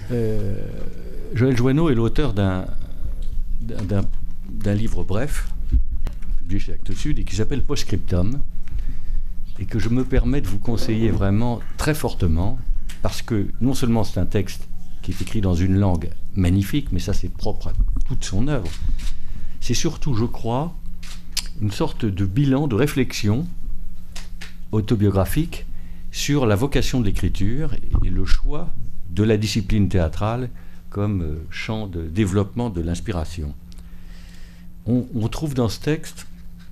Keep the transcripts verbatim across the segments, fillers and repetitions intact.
Euh, Joël Joanneau est l'auteur d'un, d'un, d'un livre bref, publié chez Actes Sud, et qui s'appelle Postscriptum, et que je me permets de vous conseiller vraiment très fortement, parce que non seulement c'est un texte qui est écrit dans une langue magnifique, mais ça c'est propre à toute son œuvre, c'est surtout, je crois, une sorte de bilan, de réflexion autobiographique sur la vocation de l'écriture et le choix de la discipline théâtrale comme euh, champ de développement de l'inspiration. On, on trouve dans ce texte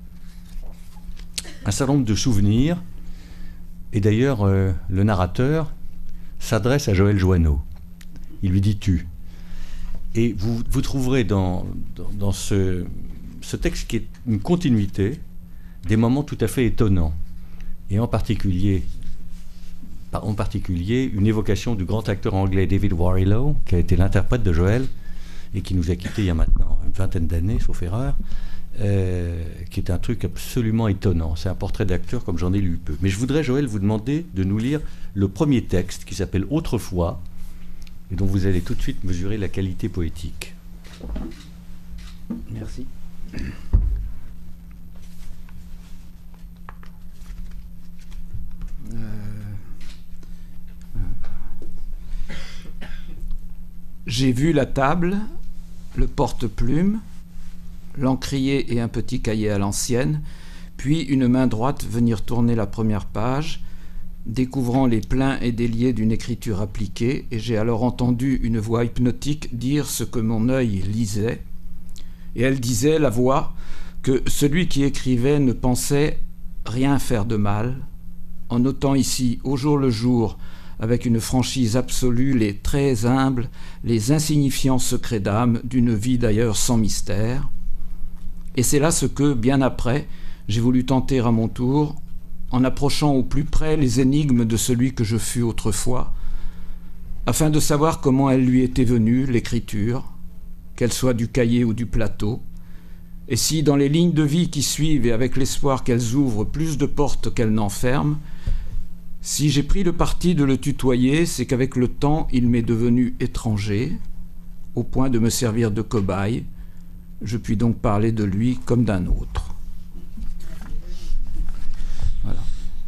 un certain nombre de souvenirs, et d'ailleurs euh, le narrateur s'adresse à Joël Joanneau. Il lui dit « tu ». Et vous, vous trouverez dans, dans, dans ce, ce texte qui est une continuité, des moments tout à fait étonnants, et en particulier, en particulier une évocation du grand acteur anglais David Warrilow, qui a été l'interprète de Joël, et qui nous a quittés il y a maintenant une vingtaine d'années, sauf erreur, euh, qui est un truc absolument étonnant. C'est un portrait d'acteur comme j'en ai lu peu. Mais je voudrais, Joël, vous demander de nous lire le premier texte, qui s'appelle « Autrefois », et dont vous allez tout de suite mesurer la qualité poétique. Merci. Euh... J'ai vu la table, le porte-plume, l'encrier et un petit cahier à l'ancienne, puis une main droite venir tourner la première page, découvrant les pleins et déliés d'une écriture appliquée, et j'ai alors entendu une voix hypnotique dire ce que mon œil lisait. Et elle disait, la voix, que celui qui écrivait ne pensait rien faire de mal, en notant ici, au jour le jour, avec une franchise absolue, les traits humbles, les insignifiants secrets d'âme d'une vie d'ailleurs sans mystère. Et c'est là ce que, bien après, j'ai voulu tenter à mon tour, en approchant au plus près les énigmes de celui que je fus autrefois, afin de savoir comment elle lui était venue, l'écriture, qu'elle soit du cahier ou du plateau, et si, dans les lignes de vie qui suivent et avec l'espoir qu'elles ouvrent plus de portes qu'elles n'enferment, si j'ai pris le parti de le tutoyer, c'est qu'avec le temps, il m'est devenu étranger, au point de me servir de cobaye. Je puis donc parler de lui comme d'un autre. Voilà.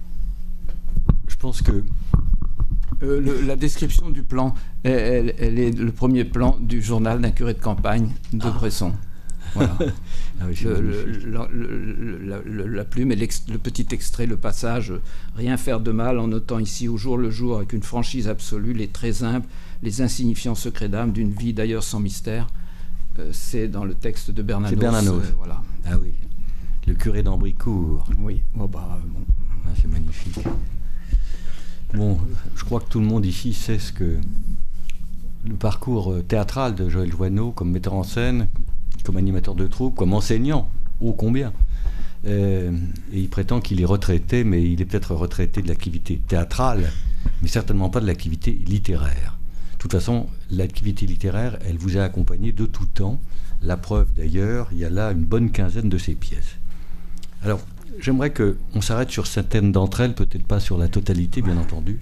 Je pense que euh, le, la description du plan, elle, elle est le premier plan du journal d'un curé de campagne de ah. Bresson. Voilà. Ah oui, le, le, le, le, le, la plume et le petit extrait, le passage « Rien faire de mal » en notant ici au jour le jour avec une franchise absolue les traits humbles, les insignifiants secrets d'âme d'une vie d'ailleurs sans mystère. Euh, c'est dans le texte de Bernanos. C'est Bernanos. Euh, voilà. Ah oui, le curé d'Ambricourt. Oui, oh bah, bon. Ah, c'est magnifique. Bon, je crois que tout le monde ici sait ce que le parcours théâtral de Joël Joanneau comme metteur en scène, comme animateur de troupe, comme enseignant, ô combien. Euh, et il prétend qu'il est retraité, mais il est peut-être retraité de l'activité théâtrale, mais certainement pas de l'activité littéraire. De toute façon, l'activité littéraire, elle vous a accompagné de tout temps. La preuve d'ailleurs, il y a là une bonne quinzaine de ses pièces. Alors, j'aimerais qu'on s'arrête sur certaines d'entre elles, peut-être pas sur la totalité, bien entendu.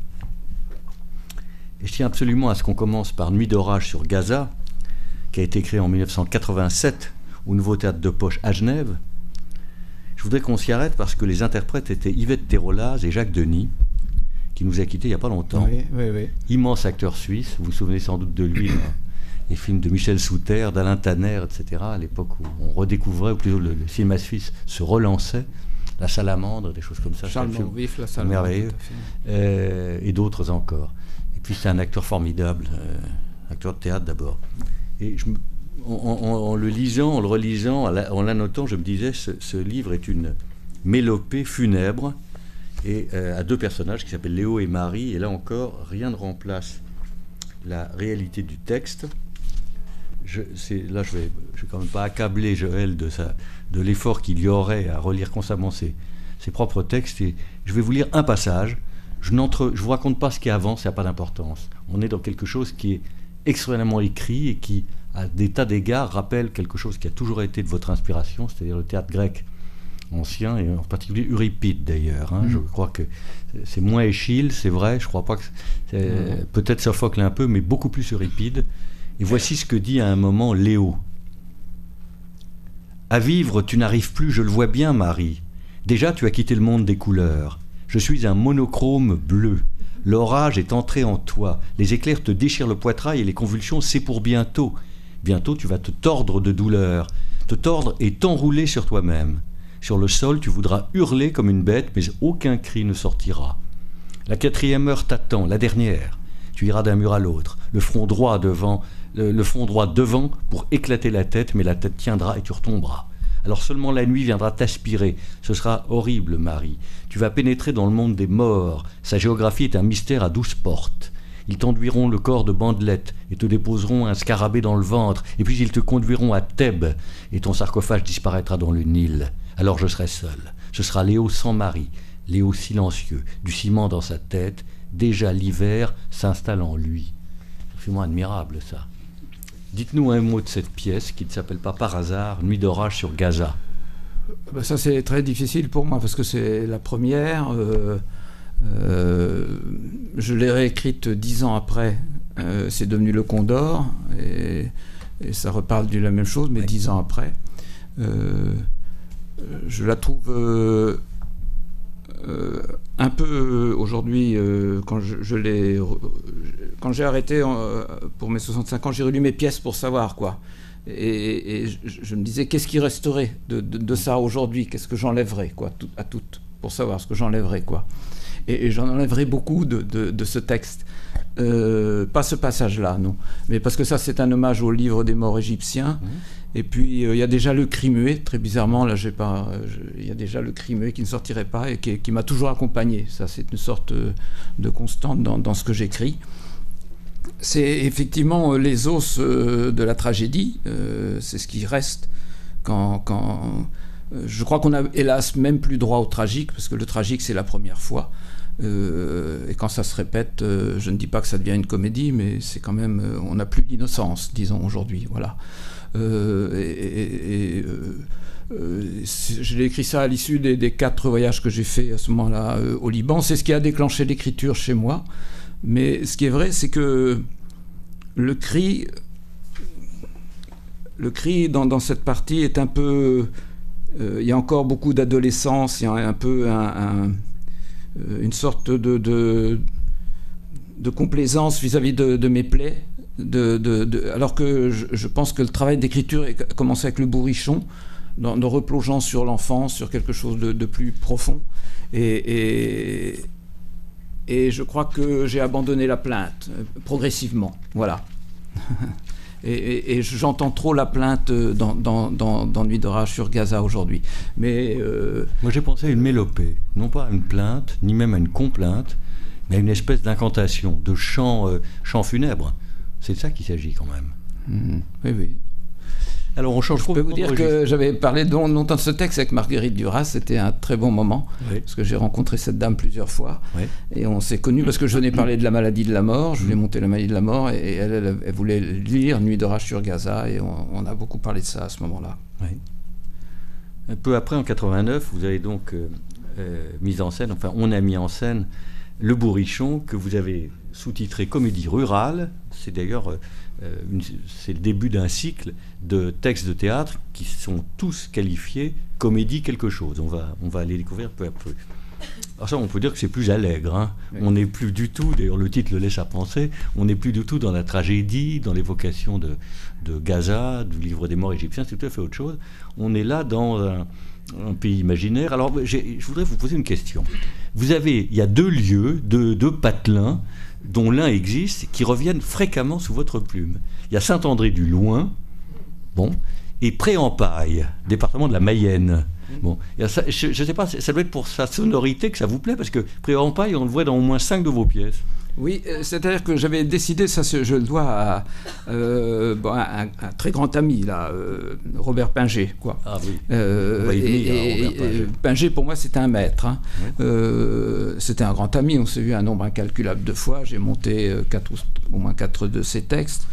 Et je tiens absolument à ce qu'on commence par Nuit d'orage sur Gaza, qui a été créé en mille neuf cent quatre-vingt-sept au Nouveau Théâtre de Poche à Genève. Je voudrais qu'on s'y arrête parce que les interprètes étaient Yvette Terolaz et Jacques Denis, qui nous a quittés il n'y a pas longtemps. Oui, oui, oui. Immense acteur suisse, vous vous souvenez sans doute de lui, les films de Michel Souter, d'Alain Tanner, et cetera, à l'époque où on redécouvrait, ou plutôt le, le cinéma suisse se relançait, La Salamandre, des choses comme ça. Charles Maurvif, La Salamandre. Merveilleux. Euh, et d'autres encore. Et puis c'est un acteur formidable, euh, acteur de théâtre d'abord. Et je, en, en, en le lisant, en le relisant, en l'annotant, je me disais, ce, ce livre est une mélopée funèbre et euh, à deux personnages qui s'appellent Léo et Marie. Et là encore, rien ne remplace la réalité du texte. Je, là, je ne vais, je vais quand même pas accabler Joël de, sa, de l'effort qu'il y aurait à relire constamment ses, ses propres textes. Et je vais vous lire un passage. Je ne vous raconte pas ce qui est avant, ça n'a pas d'importance. On est dans quelque chose qui est extrêmement écrit et qui, à des tas d'égards, rappelle quelque chose qui a toujours été de votre inspiration, c'est-à-dire le théâtre grec. anciens, et en particulier Euripide d'ailleurs. Hein. Mmh. Je crois que c'est moins Échille, c'est vrai, je crois pas que... C'est, mmh. Peut-être Sophocle un peu, mais beaucoup plus Euripide. Et voici ce que dit à un moment Léo. « À vivre, tu n'arrives plus, je le vois bien, Marie. Déjà, tu as quitté le monde des couleurs. Je suis un monochrome bleu. L'orage est entré en toi. Les éclairs te déchirent le poitrail et les convulsions, c'est pour bientôt. Bientôt, tu vas te tordre de douleur. Te tordre et t'enrouler sur toi-même. Sur le sol, tu voudras hurler comme une bête, mais aucun cri ne sortira. La quatrième heure t'attend, la dernière. Tu iras d'un mur à l'autre, le front droit devant, le, le front droit devant pour éclater la tête, mais la tête tiendra et tu retomberas. Alors seulement la nuit viendra t'aspirer. Ce sera horrible, Marie. Tu vas pénétrer dans le monde des morts. Sa géographie est un mystère à douze portes. Ils t'enduiront le corps de bandelettes et te déposeront un scarabée dans le ventre, et puis ils te conduiront à Thèbes, et ton sarcophage disparaîtra dans le Nil. Alors je serai seul. Ce sera Léo sans Marie, Léo silencieux, du ciment dans sa tête. Déjà l'hiver s'installe en lui. C'est absolument admirable, ça. Dites-nous un mot de cette pièce qui ne s'appelle pas par hasard Nuit d'orage sur Gaza. Ben ça, c'est très difficile pour moi parce que c'est la première. Euh, euh, je l'ai réécrite dix ans après. Euh, c'est devenu Le Condor et, et ça reparle de la même chose, mais oui. dix ans après. Euh, je la trouve euh, euh, un peu euh, aujourd'hui, euh, quand je, je l'ai, quand j'ai arrêté euh, pour mes soixante-cinq ans, j'ai relu mes pièces pour savoir quoi. Et, et je, je me disais, qu'est-ce qui resterait de, de, de ça aujourd'hui? Qu'est-ce que j'enlèverais quoi, tout, à toutes, pour savoir ce que j'enlèverais quoi. Et, et j'en enlèverais beaucoup de, de, de ce texte. Euh, pas ce passage-là, non. Mais parce que ça, c'est un hommage au livre des morts égyptiens. Mmh. Et puis, il euh, y a déjà le cri muet. Très bizarrement, là, j'ai pas. Il y a déjà le cri muet qui ne sortirait pas et qui, qui m'a toujours accompagné. Ça, c'est une sorte de constante dans, dans ce que j'écris. C'est effectivement euh, les os euh, de la tragédie. Euh, c'est ce qui reste quand. quand euh, je crois qu'on a, hélas, même plus droit au tragique, parce que le tragique, c'est la première fois. Euh, et quand ça se répète, euh, je ne dis pas que ça devient une comédie, mais c'est quand même, euh, on n'a plus d'innocence, disons aujourd'hui, voilà. Euh, et, et, et euh, euh, je l'ai écrit ça à l'issue des, des quatre voyages que j'ai faits à ce moment-là euh, au Liban. C'est ce qui a déclenché l'écriture chez moi. Mais ce qui est vrai, c'est que le cri, le cri dans, dans cette partie est un peu, euh, il y a encore beaucoup d'adolescence, il y a un peu un, un une sorte de, de, de complaisance vis-à-vis de, de mes plaies, de, de, de, alors que je, je pense que le travail d'écriture a commencé avec Le Bourrichon, en replongeant sur l'enfance, sur quelque chose de, de plus profond. Et, et, et je crois que j'ai abandonné la plainte, progressivement. Voilà. Et, et, et j'entends trop la plainte dans, dans, dans, dans Nuit d'orage sur Gaza aujourd'hui. Mais euh... moi j'ai pensé à une mélopée, non pas à une plainte, ni même à une complainte, mais à une espèce d'incantation, de chant, euh, chant funèbre. C'est de ça qu'il s'agit quand même. Mmh. Oui, oui. Alors on change. Je peux vous dire que j'avais parlé longtemps de ce texte avec Marguerite Duras, c'était un très bon moment, oui. Parce que j'ai rencontré cette dame plusieurs fois, oui. Et on s'est connus parce que je venais parler de la maladie de la mort, je voulais monter la maladie de la mort, et elle, elle, elle voulait lire Nuit d'orage sur Gaza, et on, on a beaucoup parlé de ça à ce moment-là. Oui. Un peu après, en quatre-vingt-neuf, vous avez donc euh, euh, mis en scène, enfin on a mis en scène Le Bourrichon, que vous avez sous-titré Comédie rurale. C'est d'ailleurs... Euh, Euh, une, c'est le début d'un cycle de textes de théâtre qui sont tous qualifiés comédie quelque chose. On va, on va les découvrir peu à peu. Alors ça, on peut dire que c'est plus allègre. Hein. Oui. On n'est plus du tout, d'ailleurs le titre le laisse à penser, on n'est plus du tout dans la tragédie, dans l'évocation de, de Gaza, du livre des morts égyptiens, c'est tout à fait autre chose. On est là dans un, un pays imaginaire. Alors j'ai, je voudrais vous poser une question. Vous avez, il y a deux lieux, deux, deux patelins, dont l'un existe, qui reviennent fréquemment sous votre plume. Il y a Saint-André-du-Loing, bon, et Pré-en-Paille, département de la Mayenne. Bon, il y a ça, je ne sais pas, ça doit être pour sa sonorité que ça vous plaît, parce que Pré-en-Paille, on le voit dans au moins cinq de vos pièces. Oui, c'est-à-dire que j'avais décidé, ça je le dois à, euh, bon, à un, un très grand ami, là, euh, Robert Pinger, quoi. Ah oui, euh, on va y venir, et, Robert Pinger. Et, Pinger, pour moi, c'était un maître. Hein. Oui. Euh, c'était un grand ami, on s'est vu un nombre incalculable de fois, j'ai monté quatre, au moins quatre de ses textes.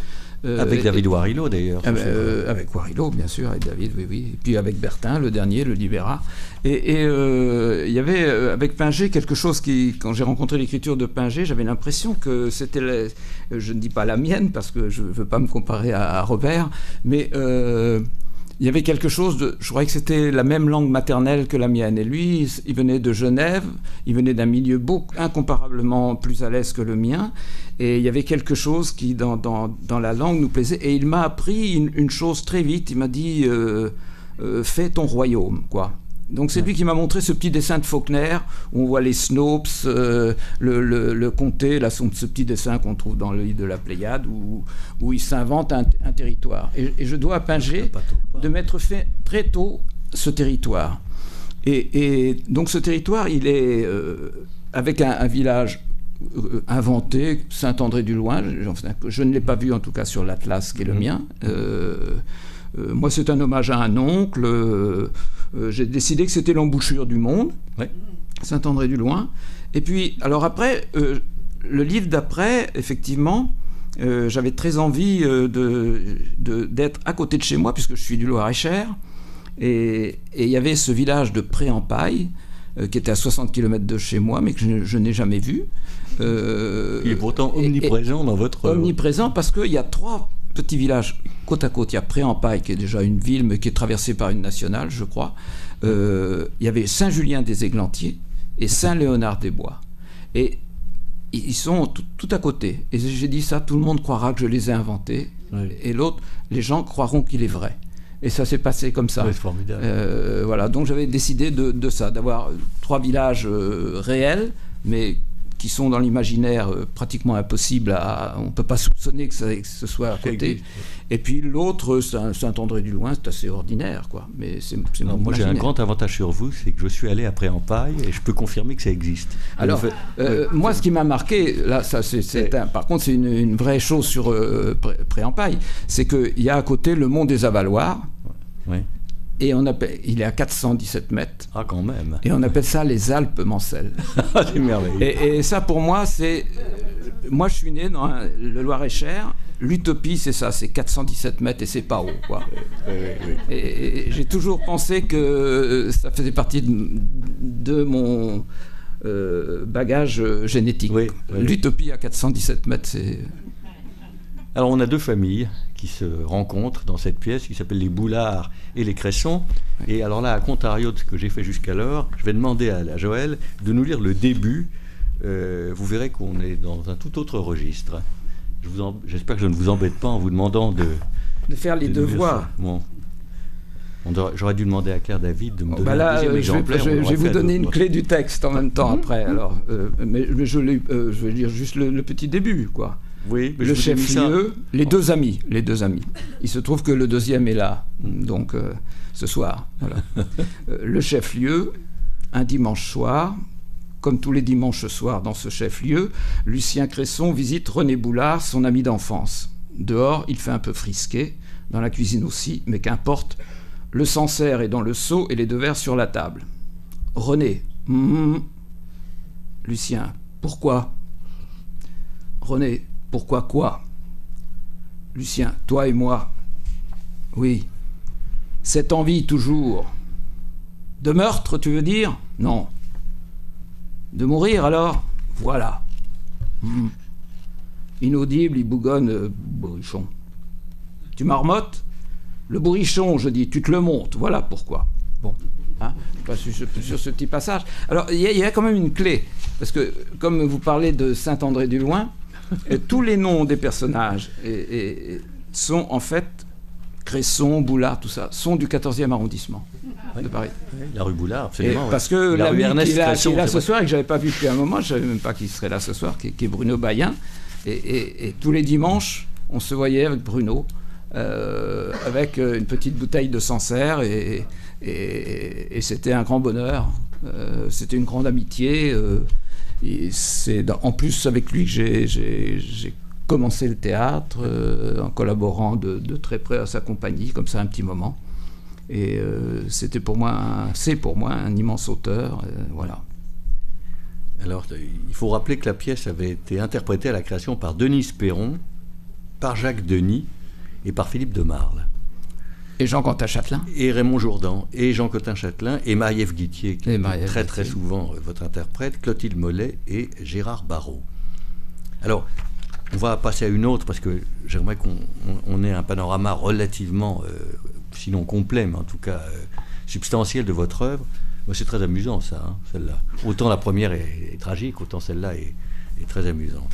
Euh, avec et, David Warillo d'ailleurs. Euh, avec Warillo, bien sûr, avec David, oui, oui. Et puis avec Bertin, le dernier, le Libéra. Et il euh, y avait euh, avec Pinget quelque chose qui, quand j'ai rencontré l'écriture de Pinget, j'avais l'impression que c'était, la, je ne dis pas la mienne parce que je ne veux pas me comparer à, à Robert, mais euh, il y avait quelque chose de... Je croyais que c'était la même langue maternelle que la mienne. Et lui, il venait de Genève, il venait d'un milieu beaucoup, incomparablement plus à l'aise que le mien. Et il y avait quelque chose qui, dans, dans, dans la langue, nous plaisait. Et il m'a appris une, une chose très vite. Il m'a dit euh, euh, « Fais ton royaume », quoi. Donc c'est ouais. lui qui m'a montré ce petit dessin de Faulkner où on voit les Snopes, euh, le, le, le comté, là, ce petit dessin qu'on trouve dans le livre de la Pléiade où, où il s'invente un, un territoire. Et, et je dois à Pinget de m'être fait très tôt ce territoire. Et, et donc ce territoire, il est euh, avec un, un village euh, inventé, Saint-André-du-Loing. Je, je ne l'ai pas vu en tout cas sur l'Atlas qui est le mmh. mien. Euh, euh, moi c'est un hommage à un oncle. Euh, Euh, j'ai décidé que c'était l'embouchure du monde, ouais. Saint-André-du-Loing. Et puis, alors après, euh, le livre d'après, effectivement, euh, j'avais très envie euh, de, de, d'être à côté de chez moi, puisque je suis du Loir-et-Cher. Et il y avait ce village de Pré-en-Paille, euh, qui était à soixante kilomètres de chez moi, mais que je, je n'ai jamais vu. Euh, Il est pourtant omniprésent et, et, dans votre... Omniprésent, parce qu'il y a trois... petit village côte à côte. Il y a Pré-en-Paille qui est déjà une ville mais qui est traversée par une nationale, je crois. Euh, il y avait Saint-Julien-des-Églantiers et Saint-Léonard-des-Bois. Et ils sont tout, tout à côté. Et j'ai dit ça, tout le monde croira que je les ai inventés. Oui. Et l'autre, les gens croiront qu'il est vrai. Et ça s'est passé comme ça. Oui, c'est formidable. Euh, voilà. Donc j'avais décidé de, de ça, d'avoir trois villages euh, réels, mais qui sont dans l'imaginaire euh, pratiquement impossibles à... On ne peut pas soupçonner que, ça, que ce soit à côté. Et puis l'autre, Saint-André-du-Loing, c'est assez ordinaire, quoi. Mais c'est, c'est non, moi, j'ai un grand avantage sur vous, c'est que je suis allé à Pré-en-Paille et je peux confirmer que ça existe. Alors, fait, euh, oui, moi, ce qui m'a marqué, là, ça, c'est, c'est un, par contre, c'est une, une vraie chose sur euh, Pré-en-Paille, c'est qu'il y a à côté le mont des Avaloirs. Oui. Et on appelle, il est à quatre cent dix-sept mètres. Ah, quand même. Et on appelle ça les Alpes Mancelles. C'est merveilleux. Et, et ça, pour moi, c'est... Moi, je suis né dans un, le Loir-et-Cher. L'utopie, c'est ça, c'est quatre cent dix-sept mètres et c'est pas haut, quoi. Oui, oui, oui. Et, et j'ai toujours pensé que ça faisait partie de, de mon euh, bagage génétique. Oui, oui. L'utopie à quatre cent dix-sept mètres, c'est... Alors, on a deux familles qui se rencontrent dans cette pièce, qui s'appellent les Boulard et les Cresson. Et alors là, à contrario de ce que j'ai fait jusqu'alors, je vais demander à, à Joël de nous lire le début. Euh, vous verrez qu'on est dans un tout autre registre. Je vous en, j'espère que je ne vous embête pas en vous demandant de... De faire les de devoirs. Bon. On doit, j'aurais dû demander à Claire David de me oh, donner bah là, un deuxième je exemplaire. Vais, je, je vais vous donner une de... clé du texte en même temps après. Alors, euh, mais, mais je, euh, je vais lire juste le, le petit début, quoi. Oui, le chef-lieu, les deux amis, les deux amis. Il se trouve que le deuxième est là, donc euh, ce soir. Voilà. euh, le chef-lieu, un dimanche soir, comme tous les dimanches soirs dans ce chef-lieu, Lucien Cresson visite René Boulard, son ami d'enfance. Dehors, il fait un peu frisqué, dans la cuisine aussi, mais qu'importe. Le Sancerre est dans le seau et les deux verres sur la table. René, mm, Lucien, pourquoi? René, pourquoi quoi? Lucien, toi et moi. Oui. Cette envie toujours. De meurtre, tu veux dire? Non. De mourir alors? Voilà. Mmh. Inaudible, il bougonne, euh, bourrichon. Tu marmottes? Le bourrichon, je dis, tu te le montes, voilà pourquoi. Bon. Hein, pas sur, sur ce petit passage. Alors, il y, y a quand même une clé. Parce que, comme vous parlez de Saint-André-du-Loing, et tous les noms des personnages et, et, sont en fait Cresson, Boulard, tout ça, sont du quatorzième arrondissement oui, de Paris. Oui, la rue Boulard, absolument. Et parce que l'ami qui est là, qui est là ce soir et que je n'avais pas vu depuis un moment, je ne savais même pas qu'il serait là ce soir, qui, qui est Bruno Bayen. Et, et, et tous les dimanches, on se voyait avec Bruno, euh, avec une petite bouteille de Sancerre, et, et, et c'était un grand bonheur. Euh, c'était une grande amitié. Euh, Et c'est dans, en plus avec lui que j'ai, j'ai, j'ai commencé le théâtre euh, en collaborant de, de très près à sa compagnie, comme ça un petit moment. Et euh, c'était pour moi, un, c'est pour moi un immense auteur, euh, voilà. Alors, il faut rappeler que la pièce avait été interprétée à la création par Denise Perron, par Jacques Denis et par Philippe de Marle. Et Jean Quentin Châtelain. Et Raymond Jourdan, et Jean Quentin Châtelain, et Marie-Ève Guittier, qui est très très souvent euh, votre interprète, Clotilde Mollet et Gérard Barrault. Alors, on va passer à une autre, parce que j'aimerais qu'on on, on ait un panorama relativement, euh, sinon complet, mais en tout cas euh, substantiel de votre œuvre. Moi, c'est très amusant, ça, hein, celle-là. Autant la première est, est tragique, autant celle-là est, est très amusante.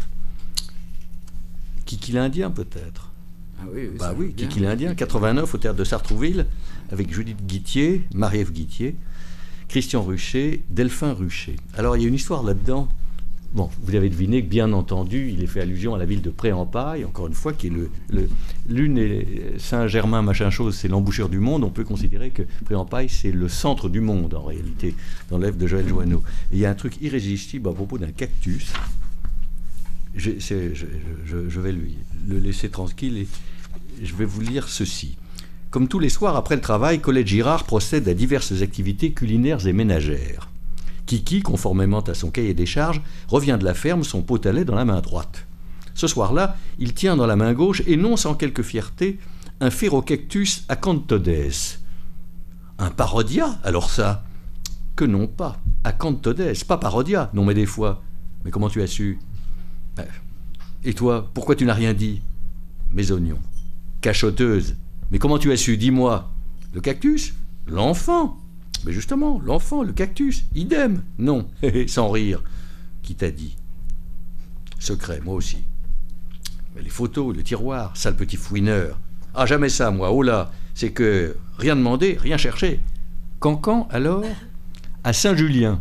Kiki l'Indien, peut-être. Ah oui, oui, bah oui, Kiki l'Indien, quatre-vingt-neuf, au théâtre de Sartrouville, avec Judith Guittier, Marie-Ève Guittier, Christian Ruchet, Delphin Ruchet. Alors, il y a une histoire là-dedans. Bon, vous avez deviné que, bien entendu, il est fait allusion à la ville de Pré-en-Paille, encore une fois, qui est le, le, l'une est Saint-Germain, machin chose, c'est l'embouchure du monde. On peut considérer que Pré-en-Paille, c'est le centre du monde, en réalité, dans l'œuvre de Joël Joanneau. Et il y a un truc irrésistible à propos d'un cactus. Je, je, je, je vais lui, le laisser tranquille et je vais vous lire ceci. Comme tous les soirs après le travail, Colette Girard procède à diverses activités culinaires et ménagères. Kiki, conformément à son cahier des charges, revient de la ferme, son pot à lait dans la main droite. Ce soir-là, il tient dans la main gauche, et non sans quelque fierté, un Phaerocactus acanthodes. Un parodia, alors ça? Que non pas, acanthodes, pas parodia, non mais des fois. Mais comment tu as su? Et toi, pourquoi tu n'as rien dit? Mes oignons. Cachoteuse. Mais comment tu as su? Dis-moi. Le cactus? L'enfant. Mais justement, l'enfant, le cactus. Idem. Non. Sans rire. Qui t'a dit? Secret, moi aussi. Mais les photos, le tiroir, sale petit fouineur. Ah, jamais ça, moi. Oh là. C'est que rien demandé, rien cherché. Cancan, alors? À Saint-Julien.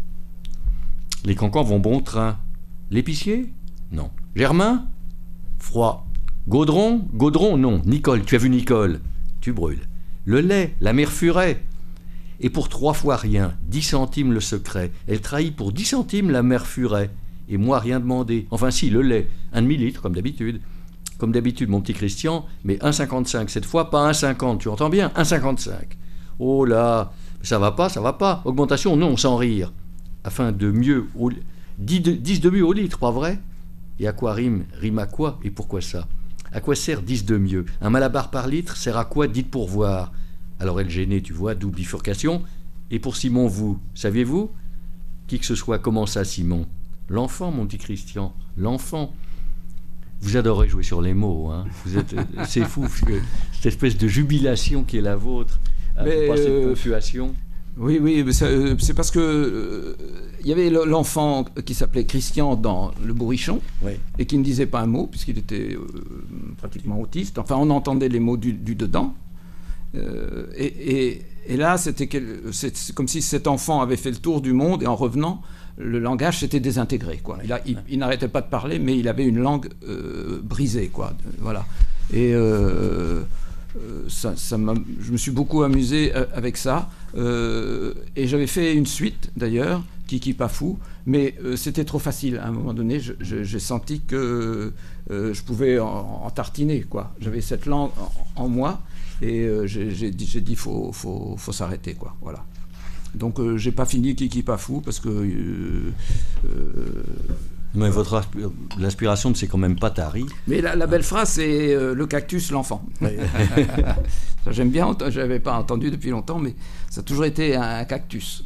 Les cancans vont bon train. L'épicier? Non. Germain? Froid. Gaudron? Gaudron, non. Nicole, tu as vu Nicole? Tu brûles. Le lait, la mère Furet. Et pour trois fois rien, dix centimes le secret. Elle trahit pour dix centimes la mère Furet. Et moi, rien demandé. Enfin si, le lait, un demi-litre, comme d'habitude. Comme d'habitude, mon petit Christian, mais un virgule cinquante-cinq cette fois, pas un virgule cinquante, tu entends bien? un virgule cinquante-cinq. Oh là, ça va pas, ça va pas. Augmentation, non, sans rire. Afin de mieux... Au... dix de mieux au litre, pas vrai? Et à quoi rime? Rime à quoi? Et pourquoi ça? À quoi sert dix de mieux? Un malabar par litre sert à quoi? Dites pour voir. Alors elle gênait, tu vois, double bifurcation. Et pour Simon, vous, saviez-vous? Qui que ce soit, comment ça, Simon? L'enfant, mon petit Christian, l'enfant. Vous adorez jouer sur les mots, hein. Vous êtes, c'est fou, parce que cette espèce de jubilation qui est la vôtre, mais pas cette euh... ponctuation. Oui, oui, c'est parce que euh, il y avait l'enfant qui s'appelait Christian dans Le Bourrichon, oui, et qui ne disait pas un mot puisqu'il était euh, pratiquement autiste. Enfin, on entendait les mots du, du dedans. Euh, et, et, et là, c'était c'est comme si cet enfant avait fait le tour du monde et en revenant, le langage s'était désintégré, quoi. Il, il, il n'arrêtait pas de parler, mais il avait une langue euh, brisée, quoi. Voilà. Et euh, Euh, ça, ça je me suis beaucoup amusé avec ça, euh, et j'avais fait une suite d'ailleurs, Kiki pas fou, mais euh, c'était trop facile. À un moment donné, je, je, j'ai senti que euh, je pouvais en, en tartiner, quoi. J'avais cette langue en, en moi, et euh, j'ai, j'ai dit, j'ai dit faut, faut, faut s'arrêter, quoi. Voilà. Donc euh, j'ai pas fini Kiki pas fou parce que euh, euh, mais votre l'inspiration ne s'est quand même pas tarie. Mais la, la belle phrase, c'est euh, le cactus, l'enfant. Oui. Ça, j'aime bien, je n'avais pas entendu depuis longtemps, mais ça a toujours été un cactus.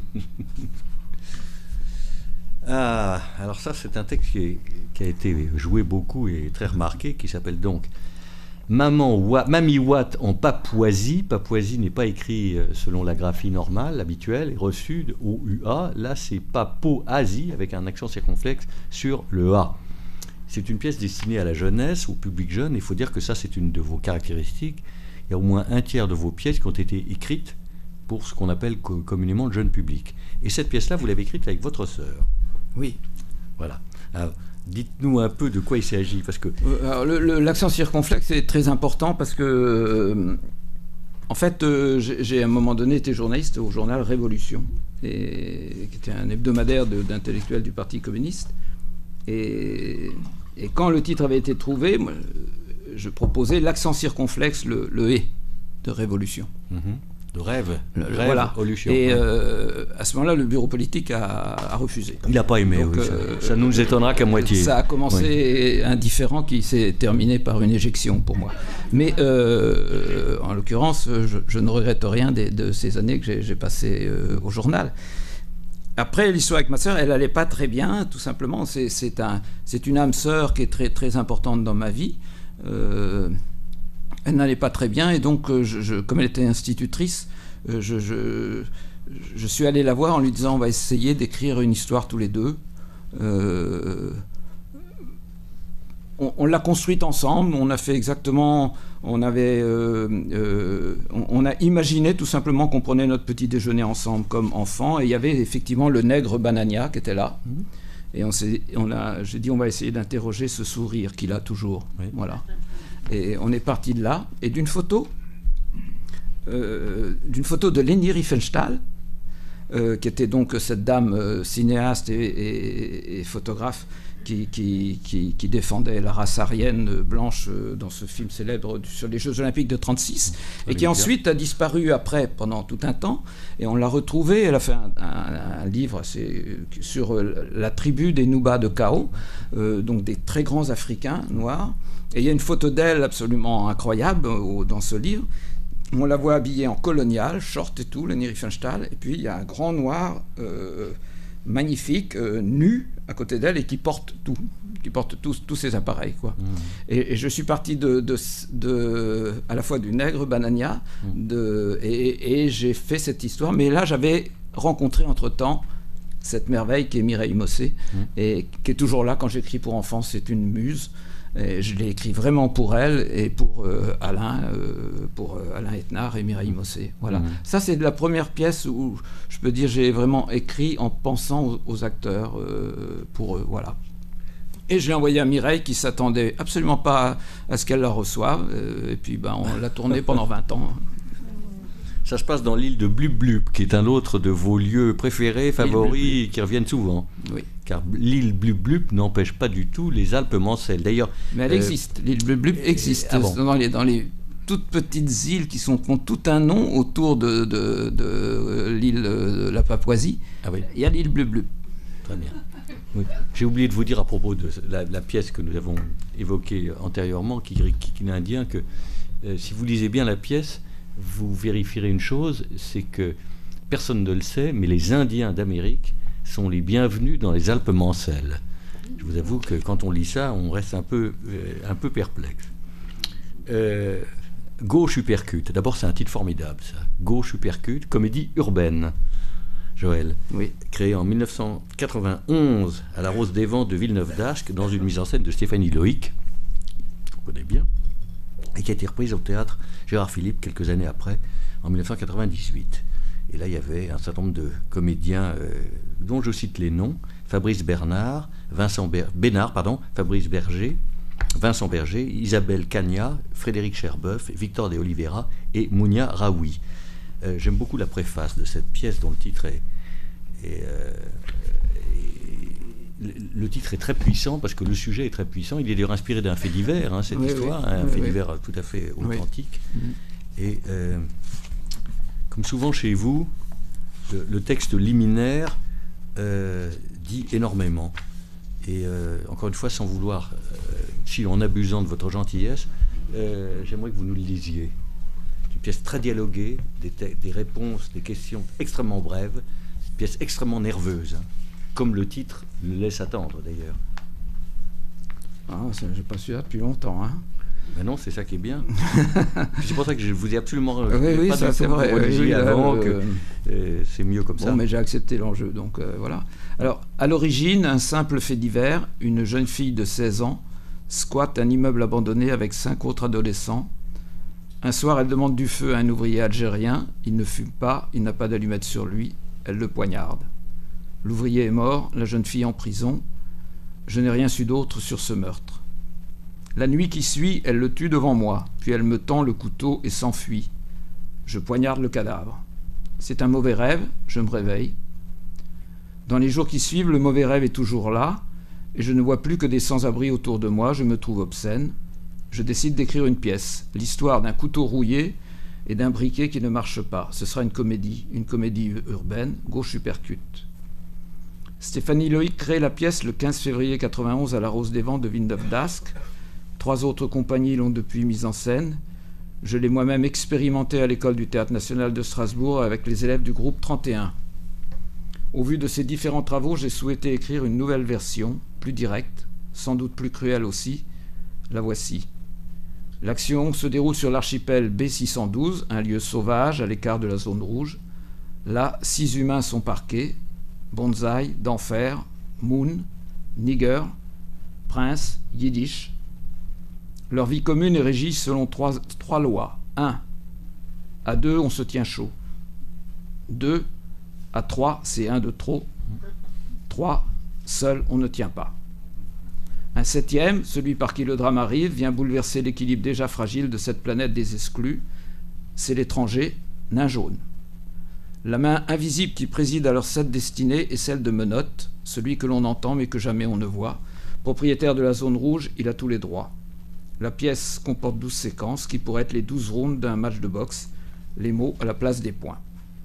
Ah, alors ça, c'est un texte qui, est, qui a été joué beaucoup et très remarqué, qui s'appelle donc Maman Wa, Mamie Watt en Papouasie. Papouasie n'est pas écrit selon la graphie normale, habituelle, et reçu de O U A. Là, c'est Papo-Asie, avec un accent circonflexe sur le A. C'est une pièce destinée à la jeunesse, au public jeune. Il faut dire que ça, c'est une de vos caractéristiques. Il y a au moins un tiers de vos pièces qui ont été écrites pour ce qu'on appelle co- communément le jeune public. Et cette pièce-là, vous l'avez écrite avec votre sœur. Oui. Voilà. Alors, dites-nous un peu de quoi il s'agit, parce que... Alors, le, le, l'accent circonflexe est très important parce que, euh, en fait, euh, j'ai, j'ai à un moment donné été journaliste au journal Révolution, et, qui était un hebdomadaire de, d'intellectuels du Parti communiste. Et, et quand le titre avait été trouvé, moi, je proposais l'accent circonflexe, le, le « et » de Révolution. Mm-hmm. De rêve, le, rêve voilà. Oluchian. Et euh, à ce moment-là, le bureau politique a, a refusé. Il n'a pas aimé, Donc, oui, euh, ça, ça nous étonnera qu'à moitié. Ça a commencé oui. indifférent qui s'est terminé par une éjection pour moi. Mais euh, en l'occurrence, je, je ne regrette rien des, de ces années que j'ai, j'ai passées euh, au journal. Après, l'histoire avec ma sœur, elle n'allait pas très bien, tout simplement. C'est, c'est, un, c'est une âme sœur qui est très, très importante dans ma vie. Euh, elle n'allait pas très bien et donc, je, je, comme elle était institutrice, je, je, je suis allé la voir en lui disant on va essayer d'écrire une histoire tous les deux. Euh, on, on l'a construite ensemble, on a fait exactement, on avait, euh, euh, on, on a imaginé tout simplement qu'on prenait notre petit déjeuner ensemble comme enfants et il y avait effectivement le nègre Banania qui était là. Mmh. Et on s'est, on a, j'ai dit on va essayer d'interroger ce sourire qu'il a toujours. Oui. Voilà. Et on est parti de là, et d'une photo, euh, d'une photo de Leni Riefenstahl, euh, qui était donc cette dame euh, cinéaste et, et, et photographe qui, qui, qui, qui défendait la race aryenne blanche euh, dans ce film célèbre sur les Jeux Olympiques de trente-six, et qui ensuite a disparu après pendant tout un temps, et on l'a retrouvée. Elle a fait un, un, un livre assez, sur euh, la tribu des Nuba de Kao, euh, donc des très grands Africains noirs. Et il y a une photo d'elle absolument incroyable euh, dans ce livre. On la voit habillée en colonial, short et tout, Leni Riefenstahl. Et puis il y a un grand noir euh, magnifique, euh, nu, à côté d'elle, et qui porte tout, qui porte tous, tous ses appareils, quoi. Mmh. Et, et je suis parti de, de, de, à la fois du nègre Banania, mmh. de, et, et j'ai fait cette histoire. Mais là, j'avais rencontré entre-temps cette merveille qui est Mireille Mossé, mmh. et qui est toujours là quand j'écris pour enfants. C'est une muse. Et je l'ai écrit vraiment pour elle et pour euh, Alain, euh, pour euh, Alain Etnard et Mireille Mossé. Voilà. Mmh. Ça, c'est la première pièce où je peux dire j'ai vraiment écrit en pensant aux, aux acteurs euh, pour eux. Voilà. Et je l'ai envoyé à Mireille qui s'attendait absolument pas à, à ce qu'elle la reçoive. Euh, et puis, ben, on l'a tournée pendant vingt ans. Ça se passe dans l'île de Blub Blub, qui est un autre de vos lieux préférés, favoris, qui reviennent souvent. Oui. Car l'île Blub Blub n'empêche pas du tout les Alpes mancelles. D'ailleurs, mais elle euh, existe. L'île Blub Blub existe. Ah bon. dans, les, dans les toutes petites îles qui sont, ont tout un nom autour de, de, de l'île de la Papouasie. Ah oui. Il y a l'île Blub Blub. Très bien. Oui. J'ai oublié de vous dire à propos de la, la pièce que nous avons évoquée antérieurement, qui, qui, qui est indien, que euh, si vous lisez bien la pièce, vous vérifierez une chose, c'est que personne ne le sait, mais les Indiens d'Amérique sont les bienvenus dans les Alpes mancelles. Je vous avoue que quand on lit ça, on reste un peu, euh, un peu perplexe. Euh, Gauche Uppercut, d'abord c'est un titre formidable ça. Gauche Uppercut, comédie urbaine. Joël, oui. Créée en dix-neuf cent quatre-vingt-onze à la Rose des Vents de Villeneuve-d'Ascq, dans une mise en scène de Stéphanie Loïc, qu'on connaît bien, et qui a été reprise au théâtre Gérard Philippe quelques années après, en dix-neuf cent quatre-vingt-dix-huit. Et là, il y avait un certain nombre de comédiens euh, dont je cite les noms: Fabrice Bernard, Vincent Ber- Bénard, pardon, Fabrice Berger, Vincent Berger, Isabelle Cagna, Frédéric Cherboeuf, Victor de Oliveira et Mounia Raoui. Euh, j'aime beaucoup la préface de cette pièce dont le titre est... est, euh, est le titre est très puissant parce que le sujet est très puissant. Il est d'ailleurs inspiré d'un fait divers, hein, cette oui, histoire, oui, un oui, fait oui. divers tout à fait authentique. Oui. Et euh, comme souvent chez vous, le, le texte liminaire euh, dit énormément. Et euh, encore une fois, sans vouloir, euh, si en abusant de votre gentillesse, euh, j'aimerais que vous nous le lisiez. Une pièce très dialoguée, des, te- des réponses, des questions extrêmement brèves, une pièce extrêmement nerveuse, hein, comme le titre le laisse attendre d'ailleurs. Ah, ça, j'ai pas su ça depuis longtemps, hein. Mais non, c'est ça qui est bien. C'est pour ça que je vous ai absolument oui, oui, pas ça, c'est vrai. Oui, oui, avant euh, que euh, c'est mieux comme bon, ça. Mais j'ai accepté l'enjeu, donc euh, voilà. Alors, à l'origine, un simple fait divers, une jeune fille de seize ans squatte un immeuble abandonné avec cinq autres adolescents. Un soir, elle demande du feu à un ouvrier algérien. Il ne fume pas, il n'a pas d'allumette sur lui. Elle le poignarde. L'ouvrier est mort, la jeune fille en prison. Je n'ai rien su d'autre sur ce meurtre. La nuit qui suit, elle le tue devant moi, puis elle me tend le couteau et s'enfuit. Je poignarde le cadavre. C'est un mauvais rêve, je me réveille. Dans les jours qui suivent, le mauvais rêve est toujours là, et je ne vois plus que des sans-abri autour de moi, je me trouve obscène. Je décide d'écrire une pièce, l'histoire d'un couteau rouillé et d'un briquet qui ne marche pas. Ce sera une comédie, une comédie urbaine, gauche uppercut. Stéphanie Loïc crée la pièce le quinze février quatre-vingt-onze à la Rose des Vents de Villeneuve-d'Ascq. Trois autres compagnies l'ont depuis mise en scène. Je l'ai moi-même expérimenté à l'école du Théâtre national de Strasbourg avec les élèves du groupe trente et un. Au vu de ces différents travaux, j'ai souhaité écrire une nouvelle version, plus directe, sans doute plus cruelle aussi. La voici. L'action se déroule sur l'archipel B six cent douze, un lieu sauvage à l'écart de la zone rouge. Là, six humains sont parqués. Bonsaï, d'enfer, Moon, Nigger, Prince, Yiddish. Leur vie commune est régie selon trois, trois lois. un. À deux, on se tient chaud. deux. À trois, c'est un de trop. trois. Seul, on ne tient pas. Un septième, celui par qui le drame arrive, vient bouleverser l'équilibre déjà fragile de cette planète des exclus. C'est l'étranger, nain jaune. La main invisible qui préside à leur sept destinées est celle de Menottes, celui que l'on entend mais que jamais on ne voit. Propriétaire de la zone rouge, il a tous les droits. La pièce comporte douze séquences qui pourraient être les douze rounds d'un match de boxe, les mots à la place des points.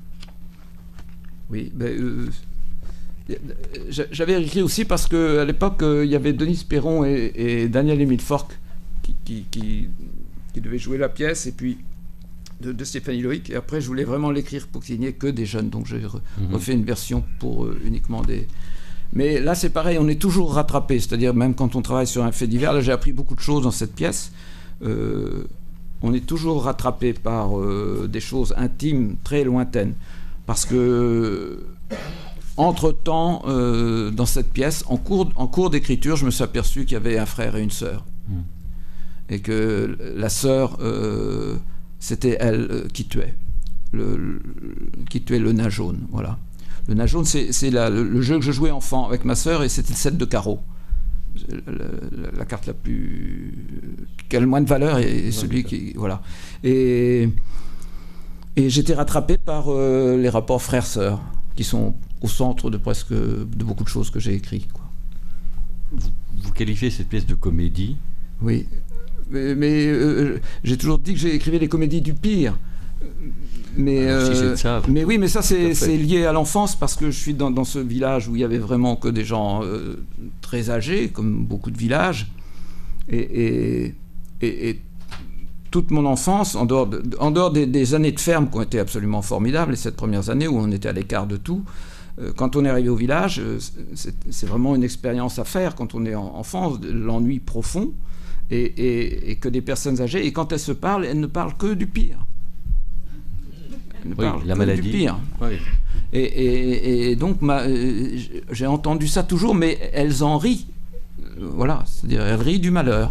Oui, ben, euh, j'avais écrit aussi parce qu'à l'époque, euh, il y avait Denis Perron et, et Daniel-Émile Forck qui, qui, qui, qui devaient jouer la pièce, et puis de, de Stéphanie Loïc. Et après, je voulais vraiment l'écrire pour qu'il n'y ait que des jeunes. Donc, j'ai re, mmh. refait une version pour euh, uniquement des... Mais là, c'est pareil, on est toujours rattrapé. C'est-à-dire, même quand on travaille sur un fait divers, là, j'ai appris beaucoup de choses dans cette pièce. Euh, on est toujours rattrapé par euh, des choses intimes, très lointaines. Parce que, entre-temps, euh, dans cette pièce, en cours, en cours d'écriture, je me suis aperçu qu'il y avait un frère et une sœur. Mmh. Et que la sœur, euh, c'était elle euh, qui tuait. Le, le, qui tuait le nain jaune, voilà. Le nain jaune, c'est, c'est la, le, le jeu que je jouais enfant avec ma sœur, et c'était le sept de carreau. La, la, la carte la plus... qui a le moins de valeur, et, et celui qui... Voilà. Et... Et j'étais rattrapé par euh, les rapports frères-sœurs, qui sont au centre de presque de beaucoup de choses que j'ai écrites. Quoi. Vous, vous qualifiez cette pièce de comédie? Oui, mais, mais euh, j'ai toujours dit que j'ai écrivé les comédies du pire. Mais, Alors, si euh, c'est de ça, mais oui, mais ça c'est, c'est lié à l'enfance, parce que je suis dans, dans ce village où il y avait vraiment que des gens euh, très âgés, comme beaucoup de villages, et, et, et, et toute mon enfance, en dehors, de, en dehors des, des années de ferme qui ont été absolument formidables, les sept premières années où on était à l'écart de tout, euh, quand on est arrivé au village, euh, c'est, c'est vraiment une expérience à faire quand on est en, enfant, l'ennui profond, et, et, et que des personnes âgées, et quand elles se parlent, elles ne parlent que du pire. Elles ne oui, parlent la que maladie. du pire. Oui. Et, et, et donc, ma, euh, j'ai entendu ça toujours, mais elles en rient. Euh, voilà, c'est-à-dire elles rient du malheur.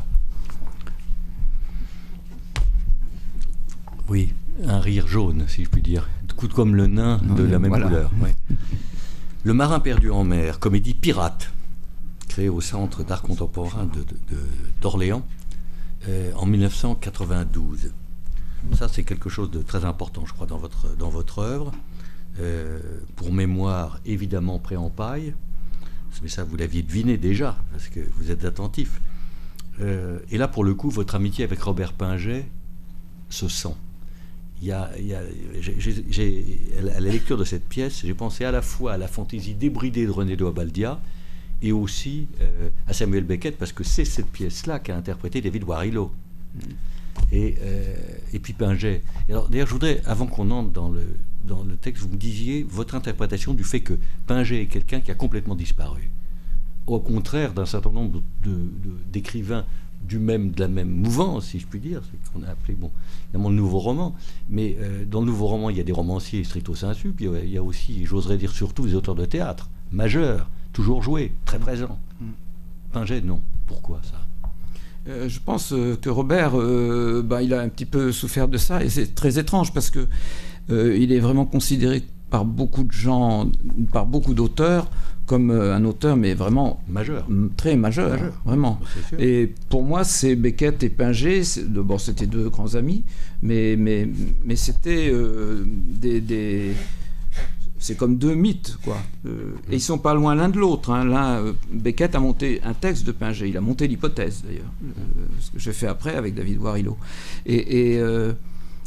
Oui, un rire jaune, si je puis dire. Tout comme le nain de oui, la même voilà. couleur. Oui. Le marin perdu en mer, comédie pirate, créée au Centre d'art contemporain de, de, de, d'Orléans euh, en mille neuf cent quatre-vingt-douze. Ça, c'est quelque chose de très important, je crois, dans votre, dans votre œuvre. Euh, pour mémoire, évidemment, Pré-en-Paille. Mais ça, vous l'aviez deviné déjà, parce que vous êtes attentif. Euh, et là, pour le coup, votre amitié avec Robert Pinget se sent. Il y a, il y a, j'ai, j'ai, à la lecture de cette pièce, j'ai pensé à la fois à la fantaisie débridée de René Doibaldia et aussi euh, à Samuel Beckett, parce que c'est cette pièce-là qu'a interprété David Warillo. Mm. Et, euh, et puis Pinget. Et alors, d'ailleurs, je voudrais, avant qu'on entre dans le, dans le texte, vous me disiez votre interprétation du fait que Pinget est quelqu'un qui a complètement disparu. Au contraire d'un certain nombre de, de, de, d'écrivains du même, de la même mouvance, si je puis dire, c'est qu'on a appelé, bon, évidemment, le nouveau roman, mais euh, dans le nouveau roman, il y a des romanciers stricto sensu, puis il y a aussi, j'oserais dire surtout, des auteurs de théâtre, majeurs, toujours joués, très présents. Mm. Pinget, non. Pourquoi ça? euh, Je pense euh, que Robert, euh, bah, il a un petit peu souffert de ça, et c'est très étrange, parce que euh, il est vraiment considéré par beaucoup de gens, par beaucoup d'auteurs, comme euh, un auteur, mais vraiment majeur, m- très majeur, majeur. Vraiment. Et pour moi, c'est Beckett et Pinget. C'est, bon, c'était deux grands amis, mais mais mais c'était euh, des, des c'est comme deux mythes, quoi. Euh, et ils sont pas loin l'un de l'autre. Hein. L'un, euh, Beckett a monté un texte de Pinget. Il a monté l'hypothèse, d'ailleurs, euh, ce que j'ai fait après avec David Warillo. Et, et euh,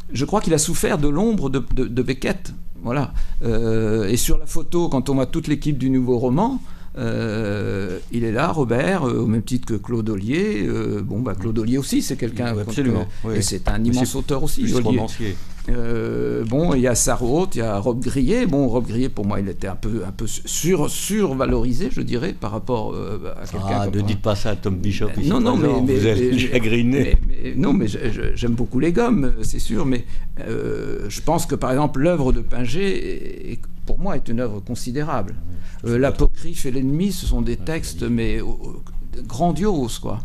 je crois qu'il a souffert de l'ombre de, de, de Beckett. Voilà. Euh, et sur la photo, quand on voit toute l'équipe du Nouveau Roman, euh, il est là, Robert, euh, au même titre que Claude Ollier. Euh, bon, bah, Claude Ollier aussi, c'est quelqu'un... Oui, absolument. Oui. Et c'est un immense auteur aussi, plus Ollier. romancier. Euh, bon, il y a Sarraute, il y a Rob Grillet. Bon, Rob Grillet, pour moi, il était un peu, un peu sur, survalorisé, je dirais, par rapport euh, à quelqu'un... Ah, comme ne dites pas ça à Tom Bishop. Euh, non, non, mais, mais... Vous allez mais, chagriner. Mais, mais, non, mais je, je, j'aime beaucoup les gommes, c'est sûr, mais euh, je pense que, par exemple, l'œuvre de Pinget, est, pour moi, est une œuvre considérable. Euh, L'Apocryphe et l'Ennemi, ce sont des textes, mais euh, grandioses, quoi.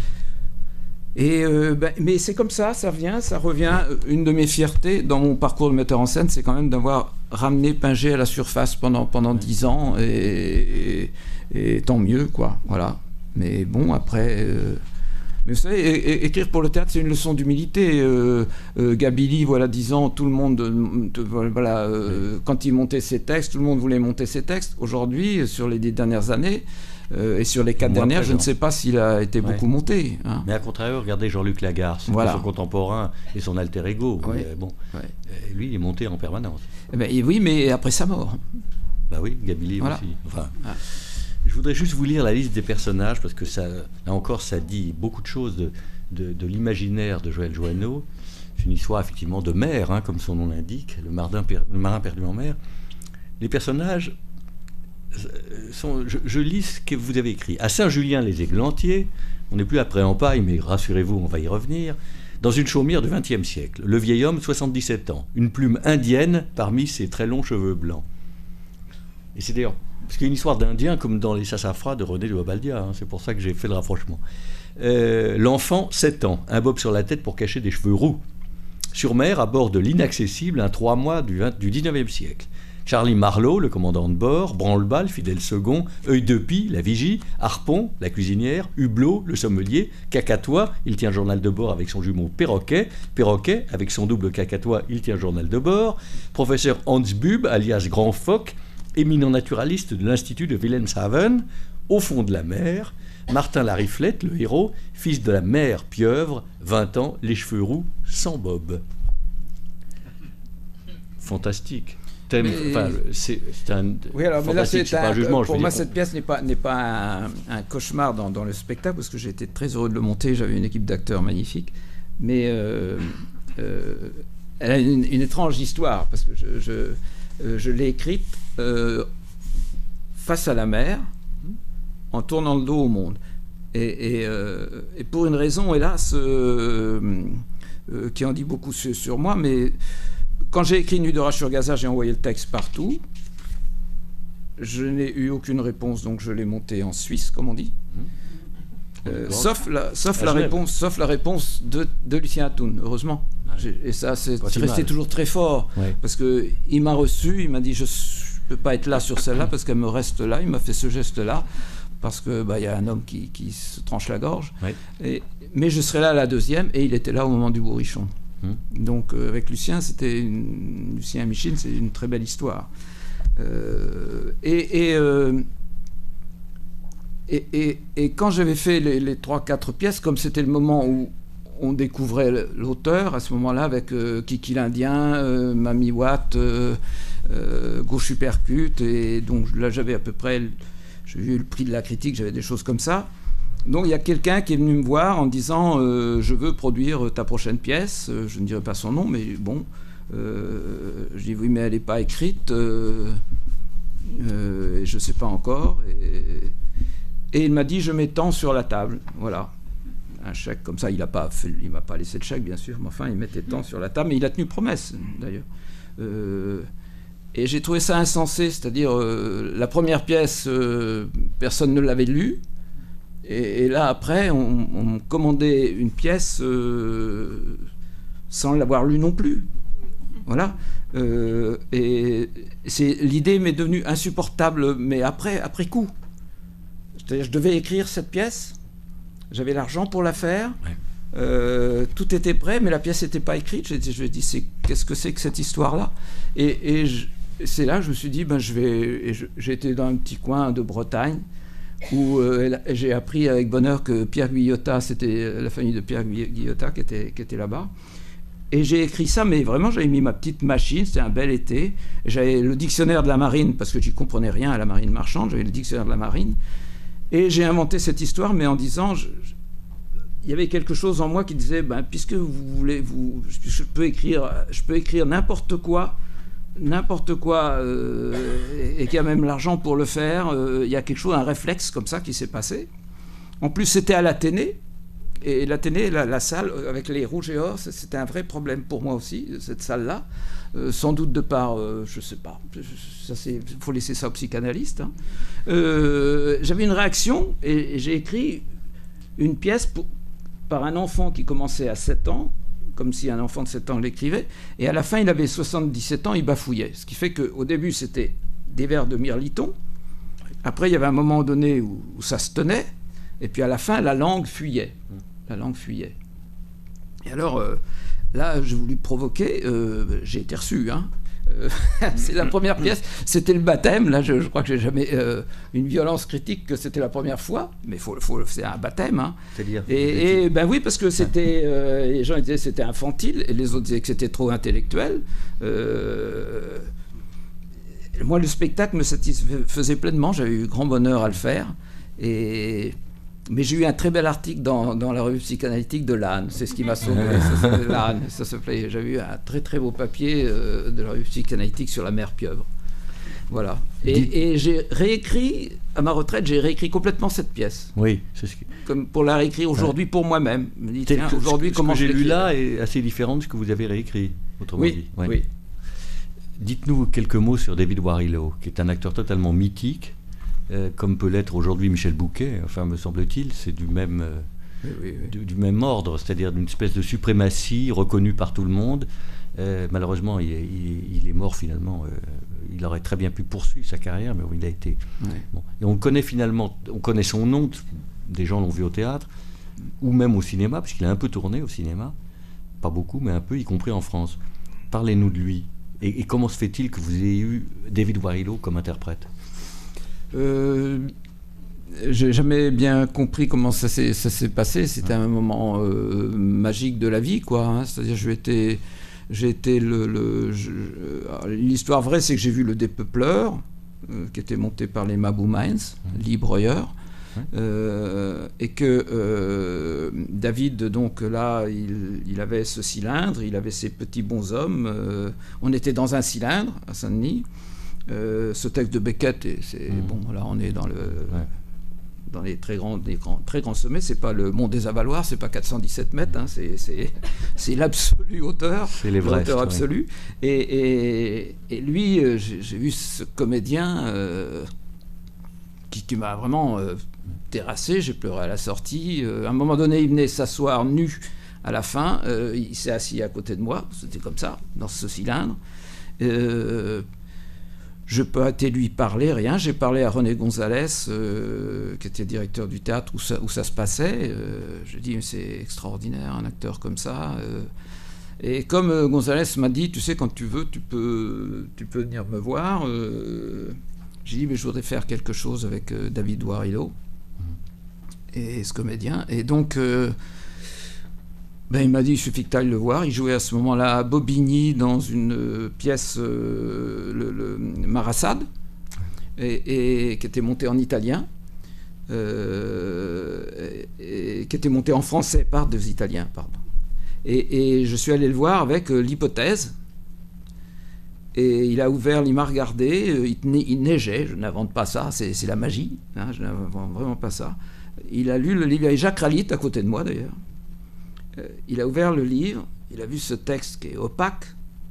Et euh, ben, mais c'est comme ça, ça vient, ça revient. Une de mes fiertés dans mon parcours de metteur en scène, c'est quand même d'avoir ramené Pinget à la surface pendant pendant dix ans, et, et, et tant mieux, quoi. Voilà. Mais bon, après, euh, mais vous savez, é é écrire pour le théâtre, c'est une leçon d'humilité. Euh, euh, Gabili, voilà, dix ans, tout le monde, euh, voilà, euh, quand il montait ses textes, tout le monde voulait monter ses textes. Aujourd'hui, sur les dix dernières années. Euh, et sur les quatre dernières, présent. Je ne sais pas s'il a été ouais. beaucoup monté. Hein. Mais à contrario, regardez Jean-Luc Lagarce, voilà. son contemporain et son alter ego. Ouais. Mais bon, ouais. euh, lui, il est monté en permanence. Eh ben, oui, mais après sa mort. Bah oui, Gabili voilà. aussi. Enfin, ah. Je voudrais juste vous lire la liste des personnages, parce que ça, là encore, ça dit beaucoup de choses de, de, de l'imaginaire de Joël Joanneau. C'est une histoire effectivement de mer, hein, comme son nom l'indique, le, le marin perdu en mer. Les personnages... Sont, je, je lis ce que vous avez écrit. À Saint-Julien-les-Églantiers, on n'est plus après en paille, mais rassurez-vous, on va y revenir, dans une chaumière du vingtième siècle. Le vieil homme, soixante-dix-sept ans, une plume indienne parmi ses très longs cheveux blancs. Et c'est d'ailleurs, parce qu'il y a une histoire d'Indien comme dans les Sassafras de René de Obaldia, hein, c'est pour ça que j'ai fait le rapprochement. Euh, L'enfant, sept ans, un bob sur la tête pour cacher des cheveux roux. Sur mer, à bord de l'inaccessible, un trois mois du, du dix-neuvième siècle. Charlie Marlowe, le commandant de bord, Branle-Bas, fidèle second, Œil de Pie, la vigie, Harpon, la cuisinière, Hublot, le sommelier, Cacatois, il tient journal de bord avec son jumeau Perroquet, Perroquet, avec son double Cacatois, il tient journal de bord, professeur Hans Bub, alias Grand Phoque, éminent naturaliste de l'Institut de Wilhelmshaven, au fond de la mer, Martin Lariflette, le héros, fils de la mère pieuvre, vingt ans, les cheveux roux, sans bob. Fantastique. Thème, mais... enfin, c'est un oui, alors, mais là, c'est c'est un, pas un jugement. Pour moi, cette pièce n'est pas, n'est pas un, un cauchemar dans, dans le spectacle, parce que j'ai été très heureux de le monter, j'avais une équipe d'acteurs magnifique, mais euh, euh, elle a une, une étrange histoire, parce que je, je, euh, je l'ai écrite euh, face à la mer, en tournant le dos au monde. Et, et, euh, et pour une raison, hélas, euh, euh, qui en dit beaucoup sur, sur moi, mais... Quand j'ai écrit Nuit d'orage sur Gaza, j'ai envoyé le texte partout. Je n'ai eu aucune réponse, donc je l'ai monté en Suisse, comme on dit. Mmh. Euh, sauf la, sauf la réponse, sauf la réponse de, de Lucien Atoun, heureusement. Ouais. Et ça, c'est resté toujours très fort. Ouais. Parce qu'il m'a reçu, il m'a dit je ne peux pas être là sur celle-là parce qu'elle me reste là. Il m'a fait ce geste-là parce qu'il bah, y a un homme qui, qui se tranche la gorge. Ouais. Et, mais je serai là à la deuxième, et il était là au moment du bourrichon. Donc euh, avec Lucien, c'était une... Lucien et Michel, c'est une très belle histoire. Euh, et, et, euh, et, et, et quand j'avais fait les, les trois quatre pièces, comme c'était le moment où on découvrait l'auteur, à ce moment-là, avec euh, Kiki l'Indien, euh, Mamie Watt, euh, euh, Gauche Supercute, et donc là j'avais à peu près, j'ai eu le prix de la critique, j'avais des choses comme ça. Donc il y a quelqu'un qui est venu me voir en disant euh, je veux produire ta prochaine pièce. Euh, je ne dirai pas son nom, mais bon, euh, je dis oui, mais elle n'est pas écrite, euh, euh, je ne sais pas encore. Et, et il m'a dit je mets tant sur la table, voilà, un chèque comme ça. Il a pas fait, il m'a pas laissé de chèque bien sûr, mais enfin il mettait tant sur la table, mais il a tenu promesse d'ailleurs. Euh, et j'ai trouvé ça insensé, c'est-à-dire euh, la première pièce, euh, personne ne l'avait lue. Et, et là, après, on, on me commandait une pièce euh, sans l'avoir lue non plus. Voilà. Euh, et l'idée m'est devenue insupportable, mais après, après coup. C'est-à-dire, je devais écrire cette pièce, j'avais l'argent pour la faire, ouais. euh, tout était prêt, mais la pièce n'était pas écrite. Je me suis dit, qu'est-ce que c'est que cette histoire-là? Et, et c'est là que je me suis dit, ben, je vais. J'étais dans un petit coin de Bretagne, où euh, j'ai appris avec bonheur que Pierre Guyotat, c'était la famille de Pierre Guyotat qui était, qui était là-bas. Et j'ai écrit ça, mais vraiment, j'avais mis ma petite machine, c'était un bel été. J'avais le dictionnaire de la marine, parce que j'y comprenais rien à la marine marchande, j'avais le dictionnaire de la marine. Et j'ai inventé cette histoire, mais en disant... Je, je, il y avait quelque chose en moi qui disait, ben, puisque vous voulez, vous, je peux écrire, je peux écrire n'importe quoi, n'importe quoi, euh, et qu'il y a même l'argent pour le faire, euh, il y a quelque chose, un réflexe comme ça qui s'est passé. En plus, c'était à l'Athénée, et l'Athénée, la, la salle, avec les rouges et or, c'était un vrai problème pour moi aussi, cette salle-là, euh, sans doute de par, euh, je sais pas, il faut laisser ça aux psychanalystes. Hein. Euh, j'avais une réaction, et, et j'ai écrit une pièce pour... par un enfant qui commençait à sept ans, comme si un enfant de sept ans l'écrivait, et à la fin, il avait soixante-dix-sept ans, il bafouillait. Ce qui fait qu'au début, c'était des vers de Mirliton. Après, il y avait un moment donné où, où ça se tenait, et puis à la fin, la langue fuyait. La langue fuyait. Et alors, euh, là, j'ai voulu provoquer, euh, j'ai été reçu, hein. Euh, c'est la première pièce, c'était le baptême. Là, je, je crois que j'ai jamais euh, une violence critique que c'était la première fois, mais faut, faut, c'est un baptême. Hein. C'est-à-dire et, et ben oui, parce que c'était, euh, les gens disaient que c'était infantile, et les autres disaient que c'était trop intellectuel. Euh, moi, le spectacle me satisfaisait pleinement. J'avais eu grand bonheur à le faire, et mais j'ai eu un très bel article dans, dans la revue psychanalytique de l'Âne, c'est ce qui m'a sauvé. L'Âne, ça se plaît. J'avais eu un très très beau papier euh, de la revue psychanalytique sur la mère pieuvre. Voilà. Et, et j'ai réécrit, à ma retraite, j'ai réécrit complètement cette pièce. Oui, c'est ce qui... Comme pour la réécrire aujourd'hui ouais. pour moi-même. Me dit, tiens, ce, aujourd'hui, ce comment que je j'ai lu là est assez différent de ce que vous avez réécrit, autrement oui, dit. Ouais. Oui. Dites-nous quelques mots sur David Warrillow, qui est un acteur totalement mythique. Euh, comme peut l'être aujourd'hui Michel Bouquet, enfin me semble-t-il, c'est du même, euh, oui, oui, oui. Du, du même ordre, c'est-à-dire d'une espèce de suprématie reconnue par tout le monde. Euh, malheureusement, il est, il, il est mort finalement. Euh, il aurait très bien pu poursuivre sa carrière, mais bon, il a été. Oui. Bon. Et on connaît finalement, on connaît son nom. Des gens l'ont vu au théâtre ou même au cinéma, parce qu'il a un peu tourné au cinéma, pas beaucoup, mais un peu, y compris en France. Parlez-nous de lui. Et, et comment se fait-il que vous ayez eu David Warrillow comme interprète? Euh, j'ai jamais bien compris comment ça s'est, ça s'est passé. C'était un moment euh, magique de la vie, quoi. Hein. C'est-à-dire, j'ai été, j'ai été le, le je, l'histoire vraie, c'est que j'ai vu Le Dépeupleur, euh, qui était monté par les Mabou Mines, mmh. Lee Breuer, mmh. euh, et que euh, David, donc là, il, il avait ce cylindre, il avait ses petits bonshommes. Euh, on était dans un cylindre à Saint-Denis. Euh, ce texte de Beckett, et c'est mmh. bon, là on est dans le ouais. dans les très grands, des grands, très grands sommets. C'est pas le mont des Avaloirs, c'est pas quatre cent dix-sept mètres, hein, c'est, c'est, c'est l'absolue hauteur, c'est l'Everest, l'auteur absolue. Ouais. Et, et, et lui, euh, j'ai, j'ai vu ce comédien euh, qui, qui m'a vraiment euh, terrassé. J'ai pleuré à la sortie. Euh, à un moment donné, il venait s'asseoir nu. À la fin, euh, il s'est assis à côté de moi. C'était comme ça, dans ce cylindre. Euh, Je peux hâter lui parler, rien. J'ai parlé à René Gonzalez, euh, qui était directeur du théâtre où ça, où ça se passait. Euh, je dis, c'est extraordinaire, un acteur comme ça. Euh, et comme euh, Gonzalez m'a dit, tu sais, quand tu veux, tu peux, tu peux venir me voir. Euh, j'ai dit, mais je voudrais faire quelque chose avec euh, David Warrillow, mmh. et ce comédien. Et donc... Euh, Ben, il m'a dit, il suffit que tu ailles le voir. Il jouait à ce moment-là à Bobigny dans une euh, pièce, euh, le, le Marassade, et, et qui était montée en italien, euh, et, et qui était montée en français par deux Italiens, pardon. Et, et je suis allé le voir avec euh, l'hypothèse, et il a ouvert, il m'a regardé, euh, il, il neigeait, je n'invente pas ça, c'est, c'est la magie, hein, je n'invente vraiment pas ça. Il a lu le livre, il y avait Jacques Ralite à côté de moi d'ailleurs. Il a ouvert le livre, il a vu ce texte qui est opaque,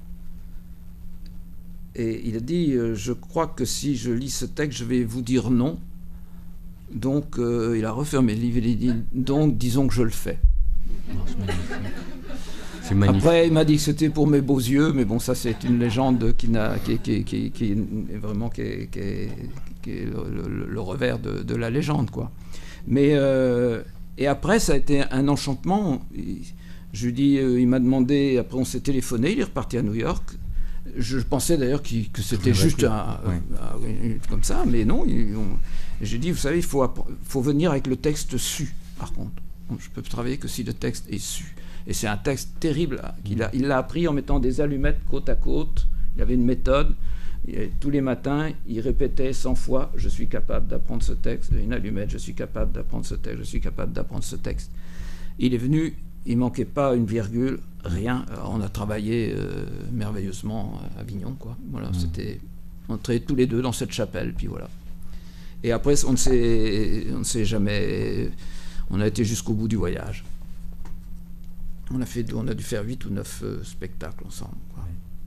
et il a dit, euh, je crois que si je lis ce texte, je vais vous dire non. Donc euh, il a refermé le livre et il a dit, donc disons que je le fais. C'est magnifique. C'est magnifique. Après, il m'a dit que c'était pour mes beaux yeux, mais bon, ça c'est une légende qui, n'a, qui, qui, qui, qui est vraiment qui est, qui est, qui est le, le, le revers de, de la légende, quoi. Mais... Euh, Et après, ça a été un enchantement. Je lui dis, euh, il m'a demandé, après on s'est téléphoné, il est reparti à New York. Je pensais d'ailleurs qu'il, que c'était juste un, ouais. un, un, comme ça, mais non. Il, on, j'ai dit, vous savez, il faut, faut venir avec le texte su, par contre. Je peux travailler que si le texte est su. Et c'est un texte terrible. Il a, il l'a appris en mettant des allumettes côte à côte. Il avait une méthode. Et tous les matins, il répétait cent fois « Je suis capable d'apprendre ce texte ». Une allumette « Je suis capable d'apprendre ce texte. Je suis capable d'apprendre ce texte ». Il est venu, il ne manquait pas une virgule, rien. Alors, on a travaillé euh, merveilleusement à Avignon, quoi. Voilà, mmh. C'était... On était tous les deux dans cette chapelle, puis voilà. Et après, on ne s'est, on ne s'est jamais... On a été jusqu'au bout du voyage. On a, fait, on a dû faire huit ou neuf euh, spectacles ensemble, quoi.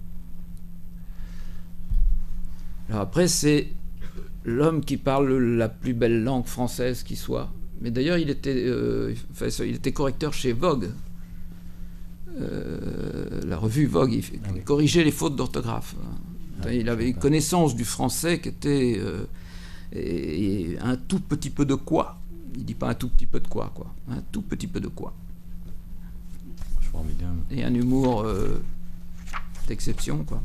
Alors après, c'est l'homme qui parle la plus belle langue française qui soit. Mais d'ailleurs, il était, euh, enfin, il était correcteur chez Vogue. Euh, la revue Vogue, il, ah oui. corrigeait les fautes d'orthographe. Ah, il avait une connaissance du français qui était euh, et, et un tout petit peu de quoi. Il ne dit pas un tout petit peu de quoi, quoi. Un tout petit peu de quoi. Formidable. Et un humour euh, d'exception, quoi.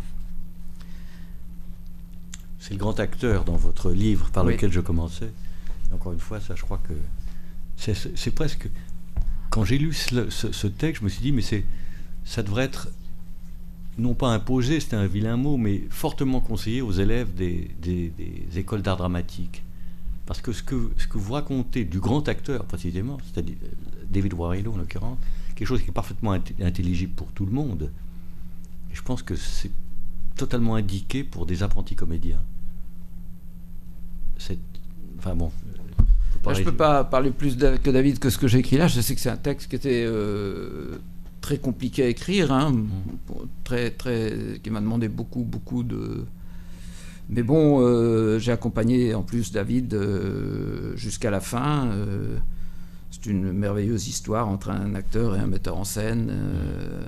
C'est le grand acteur dans votre livre par oui. lequel je commençais. Et encore une fois, ça, je crois que c'est, c'est, c'est presque... Quand j'ai lu ce, ce, ce texte, je me suis dit, mais c'est, ça devrait être, non pas imposé, c'était un vilain mot, mais fortement conseillé aux élèves des, des, des écoles d'art dramatique. Parce que ce, que ce que vous racontez du grand acteur, précisément, c'est-à-dire David Warrillow en l'occurrence, quelque chose qui est parfaitement intelligible pour tout le monde. Et je pense que c'est totalement indiqué pour des apprentis comédiens. C'est... Enfin bon... Là, je ne peux pas parler plus que David que ce que j'ai écrit là. Je sais que c'est un texte qui était euh, très compliqué à écrire, hein, mmh. très, très, qui m'a demandé beaucoup, beaucoup de... Mais bon, euh, j'ai accompagné en plus David euh, jusqu'à la fin. Euh, c'est une merveilleuse histoire entre un acteur et un metteur en scène. Euh,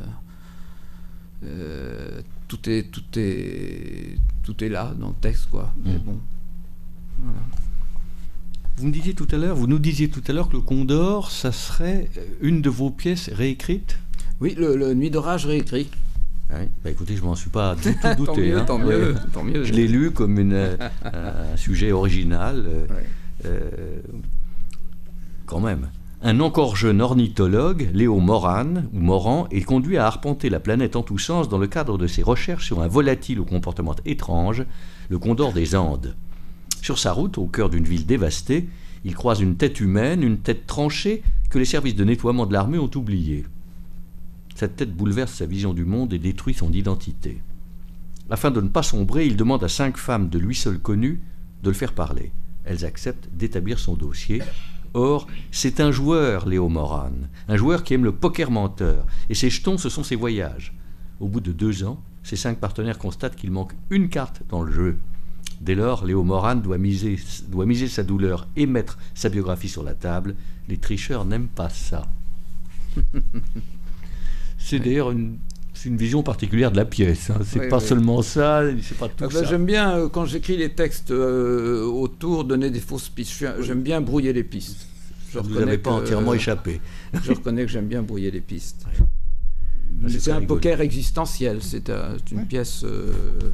euh, tout est, tout est, tout est là dans le texte, quoi. Mmh. Mais bon, voilà. Vous me disiez tout à l'heure, vous nous disiez tout à l'heure que le Condor, ça serait une de vos pièces réécrites ? Oui, le, le Nuit d'orage réécrit. Ah oui. Bah écoutez, je m'en suis pas du tout douté. tant mieux, hein. tant mieux, ouais. tant mieux. Je l'ai lu comme une, euh, un sujet original, euh, ouais. euh, quand même. Un encore jeune ornithologue, Léo Moran, ou Moran, est conduit à arpenter la planète en tous sens dans le cadre de ses recherches sur un volatile au comportement étrange, le Condor des Andes. Sur sa route, au cœur d'une ville dévastée, il croise une tête humaine, une tête tranchée que les services de nettoiement de l'armée ont oubliée. Cette tête bouleverse sa vision du monde et détruit son identité. Afin de ne pas sombrer, il demande à cinq femmes de lui seul connues de le faire parler. Elles acceptent d'établir son dossier. Or, c'est un joueur, Léo Moran, un joueur qui aime le poker menteur, et ses jetons, ce sont ses voyages. Au bout de deux ans, ses cinq partenaires constatent qu'il manque une carte dans le jeu. Dès lors, Léo Moran doit miser, doit miser sa douleur et mettre sa biographie sur la table. Les tricheurs n'aiment pas ça. C'est oui. d'ailleurs une, c'est une vision particulière de la pièce. Hein. C'est oui, pas oui. seulement ça, c'est pas tout ah ben, ça. J'aime bien, euh, quand j'écris les textes euh, autour, donner des fausses pistes. Oui. J'aime bien brouiller les pistes. Je vous n'avez pas que, entièrement euh, échappé. Je reconnais que j'aime bien brouiller les pistes. Oui. Mais c'est, c'est un rigolo. Poker existentiel. C'est, euh, c'est une oui. pièce... Euh,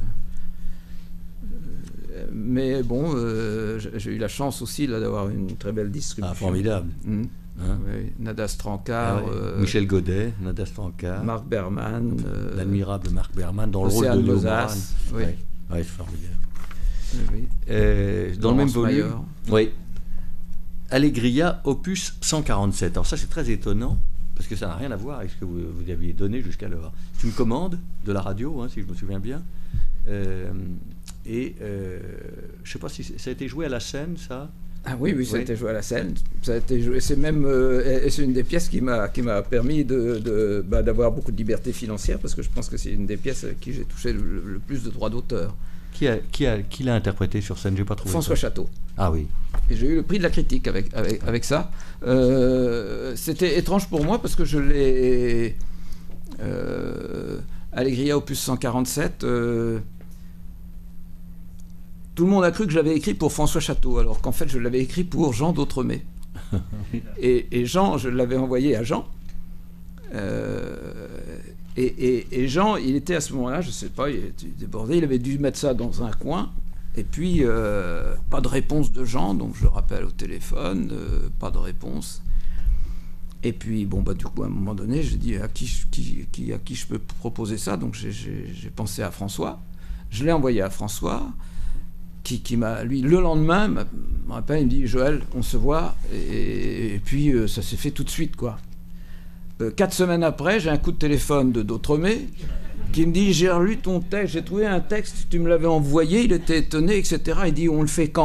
Mais bon, euh, j'ai eu la chance aussi là, d'avoir une très belle distribution. Ah, formidable. Mmh. Hein oui. Nada Strankar, ah, ouais. euh, Michel Godet, Nada Strankar, Marc Berman, euh, l'admirable Marc Berman dans Océane le rôle de Léo Moran. Oui, oui. oui c'est formidable. Oui, oui. Euh, dans Laurence le même volume, oui. Allegria, opus cent quarante-sept. Alors ça, c'est très étonnant parce que ça n'a rien à voir avec ce que vous, vous aviez donné jusqu'alors. C'est une commande de la radio, hein, si je me souviens bien. Euh, Et euh, je ne sais pas si ça a été joué à la scène, ça. Ah oui, oui, ça oui. a été joué à la scène. Ça a été joué. C'est même, euh, c'est une des pièces qui m'a qui m'a permis de, de bah, d'avoir beaucoup de liberté financière parce que je pense que c'est une des pièces avec qui j'ai touché le, le plus de droits d'auteur. Qui a qui a qui l'a interprété sur scène? J'ai pas trouvé. François ça. Château. Ah oui. Et j'ai eu le prix de la critique avec avec avec ça. Euh, c'était étrange pour moi parce que je l'ai euh, Allegria opus cent quarante-sept. Euh, Tout le monde a cru que je l'avais écrit pour François Château, alors qu'en fait, je l'avais écrit pour Jean d'Autremay. et, et Jean, je l'avais envoyé à Jean. Euh, et, et, et Jean, il était à ce moment-là, je ne sais pas, il était débordé, il avait dû mettre ça dans un coin. Et puis, euh, pas de réponse de Jean, donc je le rappelle au téléphone, euh, pas de réponse. Et puis, bon, bah, du coup, à un moment donné, j'ai dit à qui, qui, qui, à qui je peux proposer ça. Donc, j'ai, j'ai, j'ai pensé à François. Je l'ai envoyé à François, qui, qui m'a, lui, le lendemain, m'a, m'a il me dit, Joël, on se voit. Et, et puis, euh, ça s'est fait tout de suite, quoi. Euh, quatre semaines après, j'ai un coup de téléphone de Dautremé qui me dit, j'ai relu ton texte, j'ai trouvé un texte, tu me l'avais envoyé, il était étonné, et cetera. Il dit, on le fait quand ?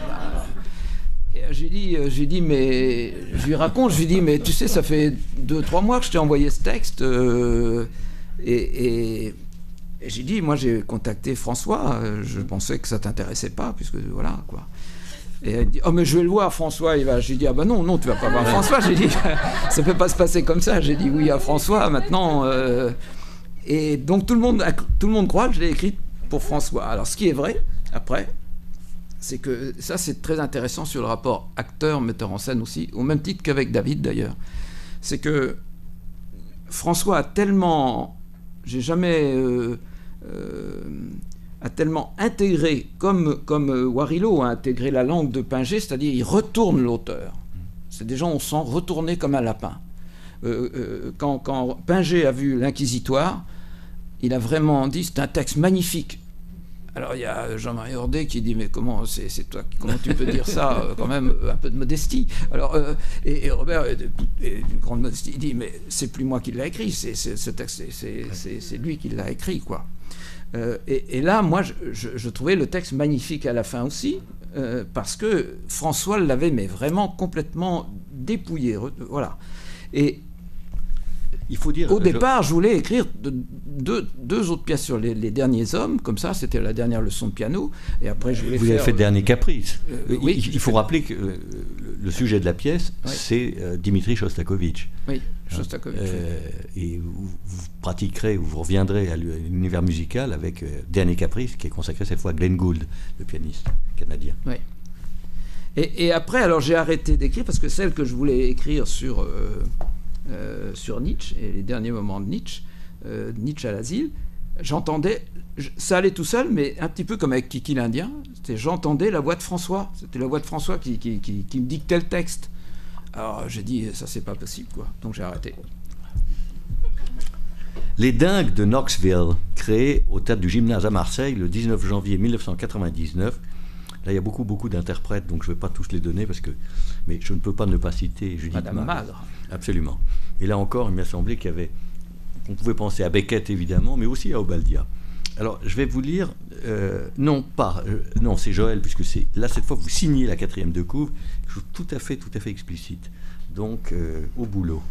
J'ai dit, j'ai dit, mais je lui raconte, je lui dis, mais tu sais, ça fait deux, trois mois que je t'ai envoyé ce texte, euh, et, et, et j'ai dit, moi j'ai contacté François, je pensais que ça t'intéressait pas, puisque voilà quoi. Et elle dit, oh mais je vais le voir François, il va. J'ai dit, ah ben non, non, tu vas pas voir François. J'ai dit, ça peut pas se passer comme ça. J'ai dit oui à François maintenant. Euh, et donc tout le monde, tout le monde croit que je l'ai écrite pour François. Alors ce qui est vrai après, c'est que ça, c'est très intéressant sur le rapport acteur-metteur en scène aussi, au même titre qu'avec David d'ailleurs. C'est que François a tellement, j'ai jamais, euh, euh, a tellement intégré, comme, comme Warillo a intégré la langue de Pinget, c'est-à-dire il retourne l'auteur. C'est des gens, on sent retourner comme un lapin. Euh, euh, quand, quand Pinget a vu l'Inquisitoire, il a vraiment dit, c'est un texte magnifique. Alors il y a Jean-Marie Hordet qui dit mais comment c'est, c'est toi comment tu peux dire ça euh, quand même un peu de modestie. Alors euh, et, et Robert est d'une grande modestie, il dit mais c'est plus moi qui l'a écrit, c'est, c'est ce texte c'est, c'est, c'est, c'est lui qui l'a écrit quoi. Euh, et, et là moi je, je, je trouvais le texte magnifique à la fin aussi euh, parce que François l'avait mais vraiment complètement dépouillé voilà. Et il faut dire, au départ, je, je voulais écrire deux, deux autres pièces sur les, les derniers hommes, comme ça, c'était la dernière leçon de piano, et après je voulais Vous faire... avez fait Dernier Caprice. Euh, il, oui, il faut rappeler que euh, le sujet de la pièce, oui. c'est euh, Dimitri Shostakovich. Oui, Shostakovich. Euh, et vous, vous pratiquerez, ou vous reviendrez à l'univers musical avec euh, Dernier Caprice, qui est consacré cette fois à Glenn Gould, le pianiste canadien. Oui. Et, et après, alors j'ai arrêté d'écrire, parce que celle que je voulais écrire sur... Euh, Euh, sur Nietzsche et les derniers moments de Nietzsche, euh, Nietzsche à l'asile, j'entendais, je, ça allait tout seul, mais un petit peu comme avec Kiki l'Indien, c'était, j'entendais la voix de François, c'était la voix de François qui, qui, qui, qui me dictait le texte. Alors j'ai dit, ça c'est pas possible, quoi. Donc j'ai arrêté. Les Dingues de Knoxville, créés au théâtre du Gymnase à Marseille le dix-neuf janvier mille neuf cent quatre-vingt-dix-neuf. Là, il y a beaucoup, beaucoup d'interprètes, donc je ne vais pas tous les donner, parce que, mais je ne peux pas ne pas citer Judith Madame Magre. Magre. Absolument. Et là encore, il m'a semblé qu'il y avait... On pouvait penser à Beckett, évidemment, mais aussi à Obadiah. Alors, je vais vous lire... Euh, non, pas... Euh, non, c'est Joël, puisque c'est... Là, cette fois, vous signez la quatrième de couvre. Je suis tout à fait, tout à fait explicite. Donc, euh, au boulot.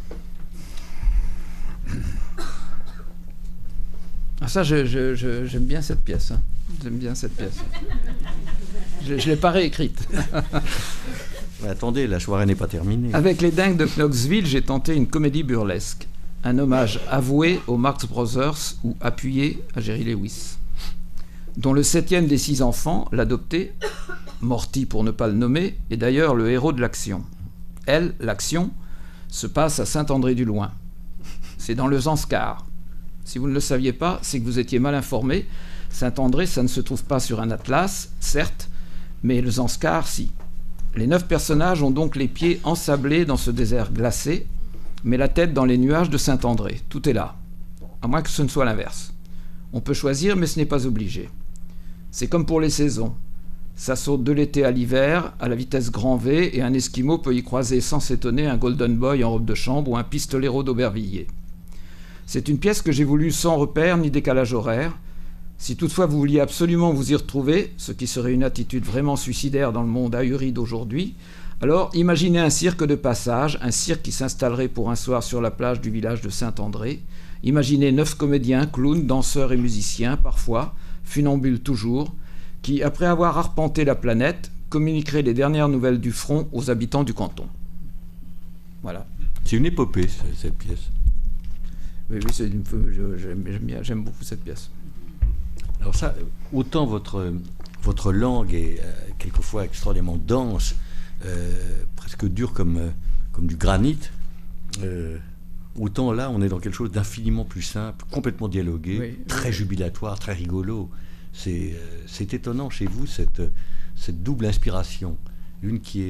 Ah, ça, je, je, je, j'aime bien cette pièce. Hein. J'aime bien cette pièce. Je ne l'ai pas réécrite. Mais attendez, la soirée n'est pas terminée. Avec les Dingues de Knoxville, j'ai tenté une comédie burlesque. Un hommage avoué aux Marx Brothers ou appuyé à Jerry Lewis, dont le septième des six enfants, l'adopté, Morty pour ne pas le nommer, est d'ailleurs le héros de l'action. Elle, l'action, se passe à Saint-André-du-Loing. C'est dans le Zanskar. Si vous ne le saviez pas, c'est que vous étiez mal informé. Saint-André, ça ne se trouve pas sur un atlas, certes, mais le Zanskar, si. Les neuf personnages ont donc les pieds ensablés dans ce désert glacé, mais la tête dans les nuages de Saint-André. Tout est là, à moins que ce ne soit l'inverse. On peut choisir, mais ce n'est pas obligé. C'est comme pour les saisons. Ça saute de l'été à l'hiver, à la vitesse grand V, et un esquimau peut y croiser sans s'étonner un golden boy en robe de chambre ou un pistolero d'Aubervilliers. C'est une pièce que j'ai voulu sans repère ni décalage horaire. Si toutefois vous vouliez absolument vous y retrouver, ce qui serait une attitude vraiment suicidaire dans le monde ahuri d'aujourd'hui, alors imaginez un cirque de passage, un cirque qui s'installerait pour un soir sur la plage du village de Saint-André. Imaginez neuf comédiens, clowns, danseurs et musiciens, parfois, funambules toujours, qui, après avoir arpenté la planète, communiqueraient les dernières nouvelles du front aux habitants du canton. Voilà. C'est une épopée, cette pièce. Oui, oui, c'est une, je, j'aime, j'aime, j'aime beaucoup cette pièce. Alors ça, autant votre, votre langue est euh, quelquefois extraordinairement dense, euh, presque dure comme, euh, comme du granit, euh, autant là, on est dans quelque chose d'infiniment plus simple, complètement dialogué, oui, très oui. jubilatoire, très rigolo. C'est, euh, c'est étonnant chez vous, cette, cette double inspiration. Une qui est,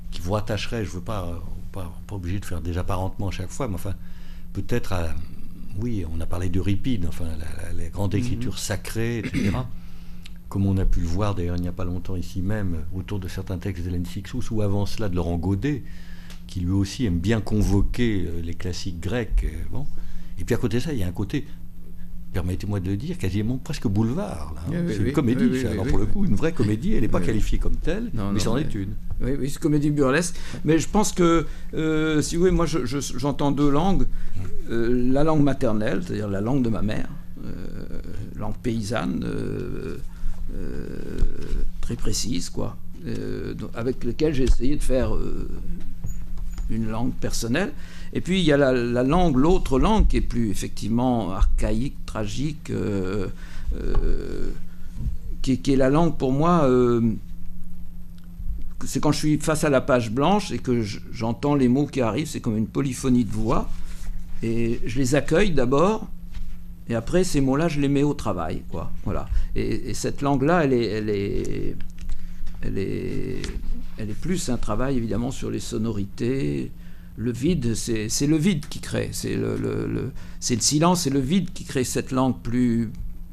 qui vous rattacherait, je ne veux pas, pas, pas obligé de faire des apparentements à chaque fois, mais enfin, peut-être à... Oui, on a parlé d'Euripide, enfin, la, la, les grandes écritures mmh. sacrées, et cetera. Comme on a pu le voir, d'ailleurs, il n'y a pas longtemps ici même, autour de certains textes d'Hélène Cixous, ou avant cela de Laurent Godet, qui lui aussi aime bien convoquer les classiques grecs. Bon. Et puis à côté de ça, il y a un côté, permettez-moi de le dire, quasiment presque boulevard. Là, hein. Oui, c'est oui, une comédie, oui, oui, ça. Alors oui, pour oui, le coup, une vraie comédie, elle n'est pas oui, qualifiée comme telle, non, mais c'en est une. Oui, oui, c'est comédie burlesque. Mais je pense que, euh, si vous voulez, moi je, je, j'entends deux langues. Euh, la langue maternelle, c'est-à-dire la langue de ma mère, euh, langue paysanne, euh, euh, très précise, quoi, euh, avec laquelle j'ai essayé de faire euh, une langue personnelle. Et puis il y a la, la langue, l'autre langue qui est plus effectivement archaïque, tragique, euh, euh, qui, qui est la langue pour moi, euh, c'est quand je suis face à la page blanche et que je, j'entends les mots qui arrivent, c'est comme une polyphonie de voix, et je les accueille d'abord, et après ces mots-là je les mets au travail, quoi. Voilà. Et, et cette langue-là, elle est, elle est, elle est, elle est plus un travail évidemment sur les sonorités. Le vide, c'est, c'est le vide qui crée, c'est le, le, le, c'est le silence et le vide qui crée cette langue plus,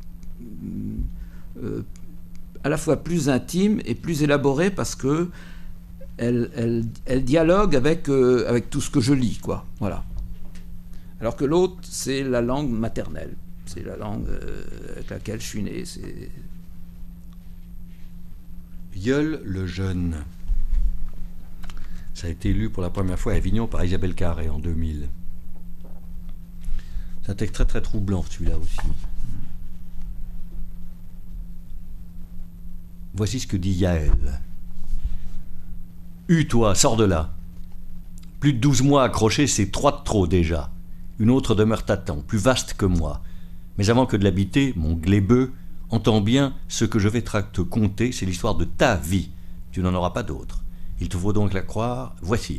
euh, à la fois plus intime et plus élaborée parce que elle, elle, elle dialogue avec, euh, avec tout ce que je lis, quoi. Voilà. Alors que l'autre, c'est la langue maternelle, c'est la langue euh, avec laquelle je suis né. C'est... Viol le jeune. Ça a été lu pour la première fois à Avignon par Isabelle Carré en deux mille. C'est un texte très très troublant, celui-là aussi. Voici ce que dit Yaël. « Hue, toi, sors de là. Plus de douze mois accrochés, c'est trois de trop déjà. Une autre demeure t'attend, plus vaste que moi. Mais avant que de l'habiter, mon glébeux, entends bien ce que je vais te conter, c'est l'histoire de ta vie. Tu n'en auras pas d'autre. Il te faut donc la croire, voici.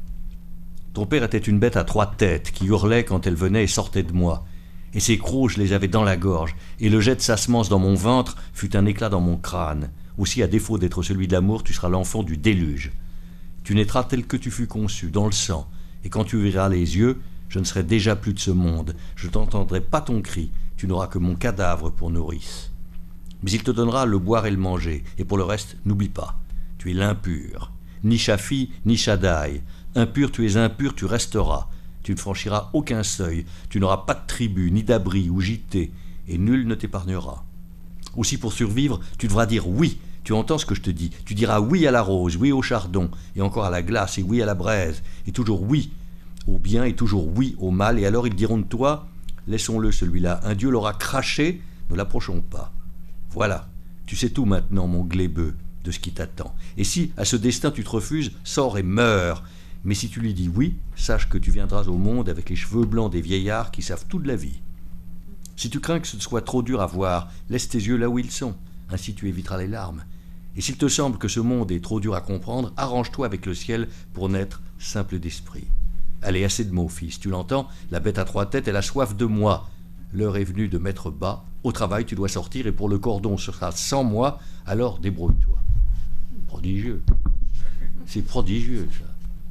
Ton père était une bête à trois têtes qui hurlait quand elle venait et sortait de moi. Et ses crocs, je les avais dans la gorge, et le jet de sa semence dans mon ventre fut un éclat dans mon crâne. Aussi, à défaut d'être celui de l'amour, tu seras l'enfant du déluge. Tu naîtras tel que tu fus conçu, dans le sang, et quand tu ouvriras les yeux, je ne serai déjà plus de ce monde. Je n'entendrai pas ton cri, tu n'auras que mon cadavre pour nourrice. Mais il te donnera le boire et le manger, et pour le reste, n'oublie pas, tu es l'impur. Ni Shafi, ni Shaddai. Impur, tu es impur, tu resteras. Tu ne franchiras aucun seuil. Tu n'auras pas de tribu, ni d'abri ou gîté, et nul ne t'épargnera. Aussi, pour survivre, tu devras dire oui. Tu entends ce que je te dis. Tu diras oui à la rose, oui au chardon, et encore à la glace, et oui à la braise, et toujours oui au bien, et toujours oui au mal. Et alors ils diront de toi, laissons-le celui-là. Un Dieu l'aura craché, ne l'approchons pas. Voilà. Tu sais tout maintenant, mon glébeux, de ce qui t'attend. Et si, à ce destin, tu te refuses, sors et meurs. Mais si tu lui dis oui, sache que tu viendras au monde avec les cheveux blancs des vieillards qui savent tout de la vie. Si tu crains que ce soit trop dur à voir, laisse tes yeux là où ils sont. Ainsi tu éviteras les larmes. Et s'il te semble que ce monde est trop dur à comprendre, arrange-toi avec le ciel pour naître simple d'esprit. Allez, assez de mots, fils, tu l'entends? La bête à trois têtes, elle a soif de moi. L'heure est venue de mettre bas. Au travail, tu dois sortir, et pour le cordon, ce sera sans moi, alors débrouille-toi. Prodigieux. C'est prodigieux, ça.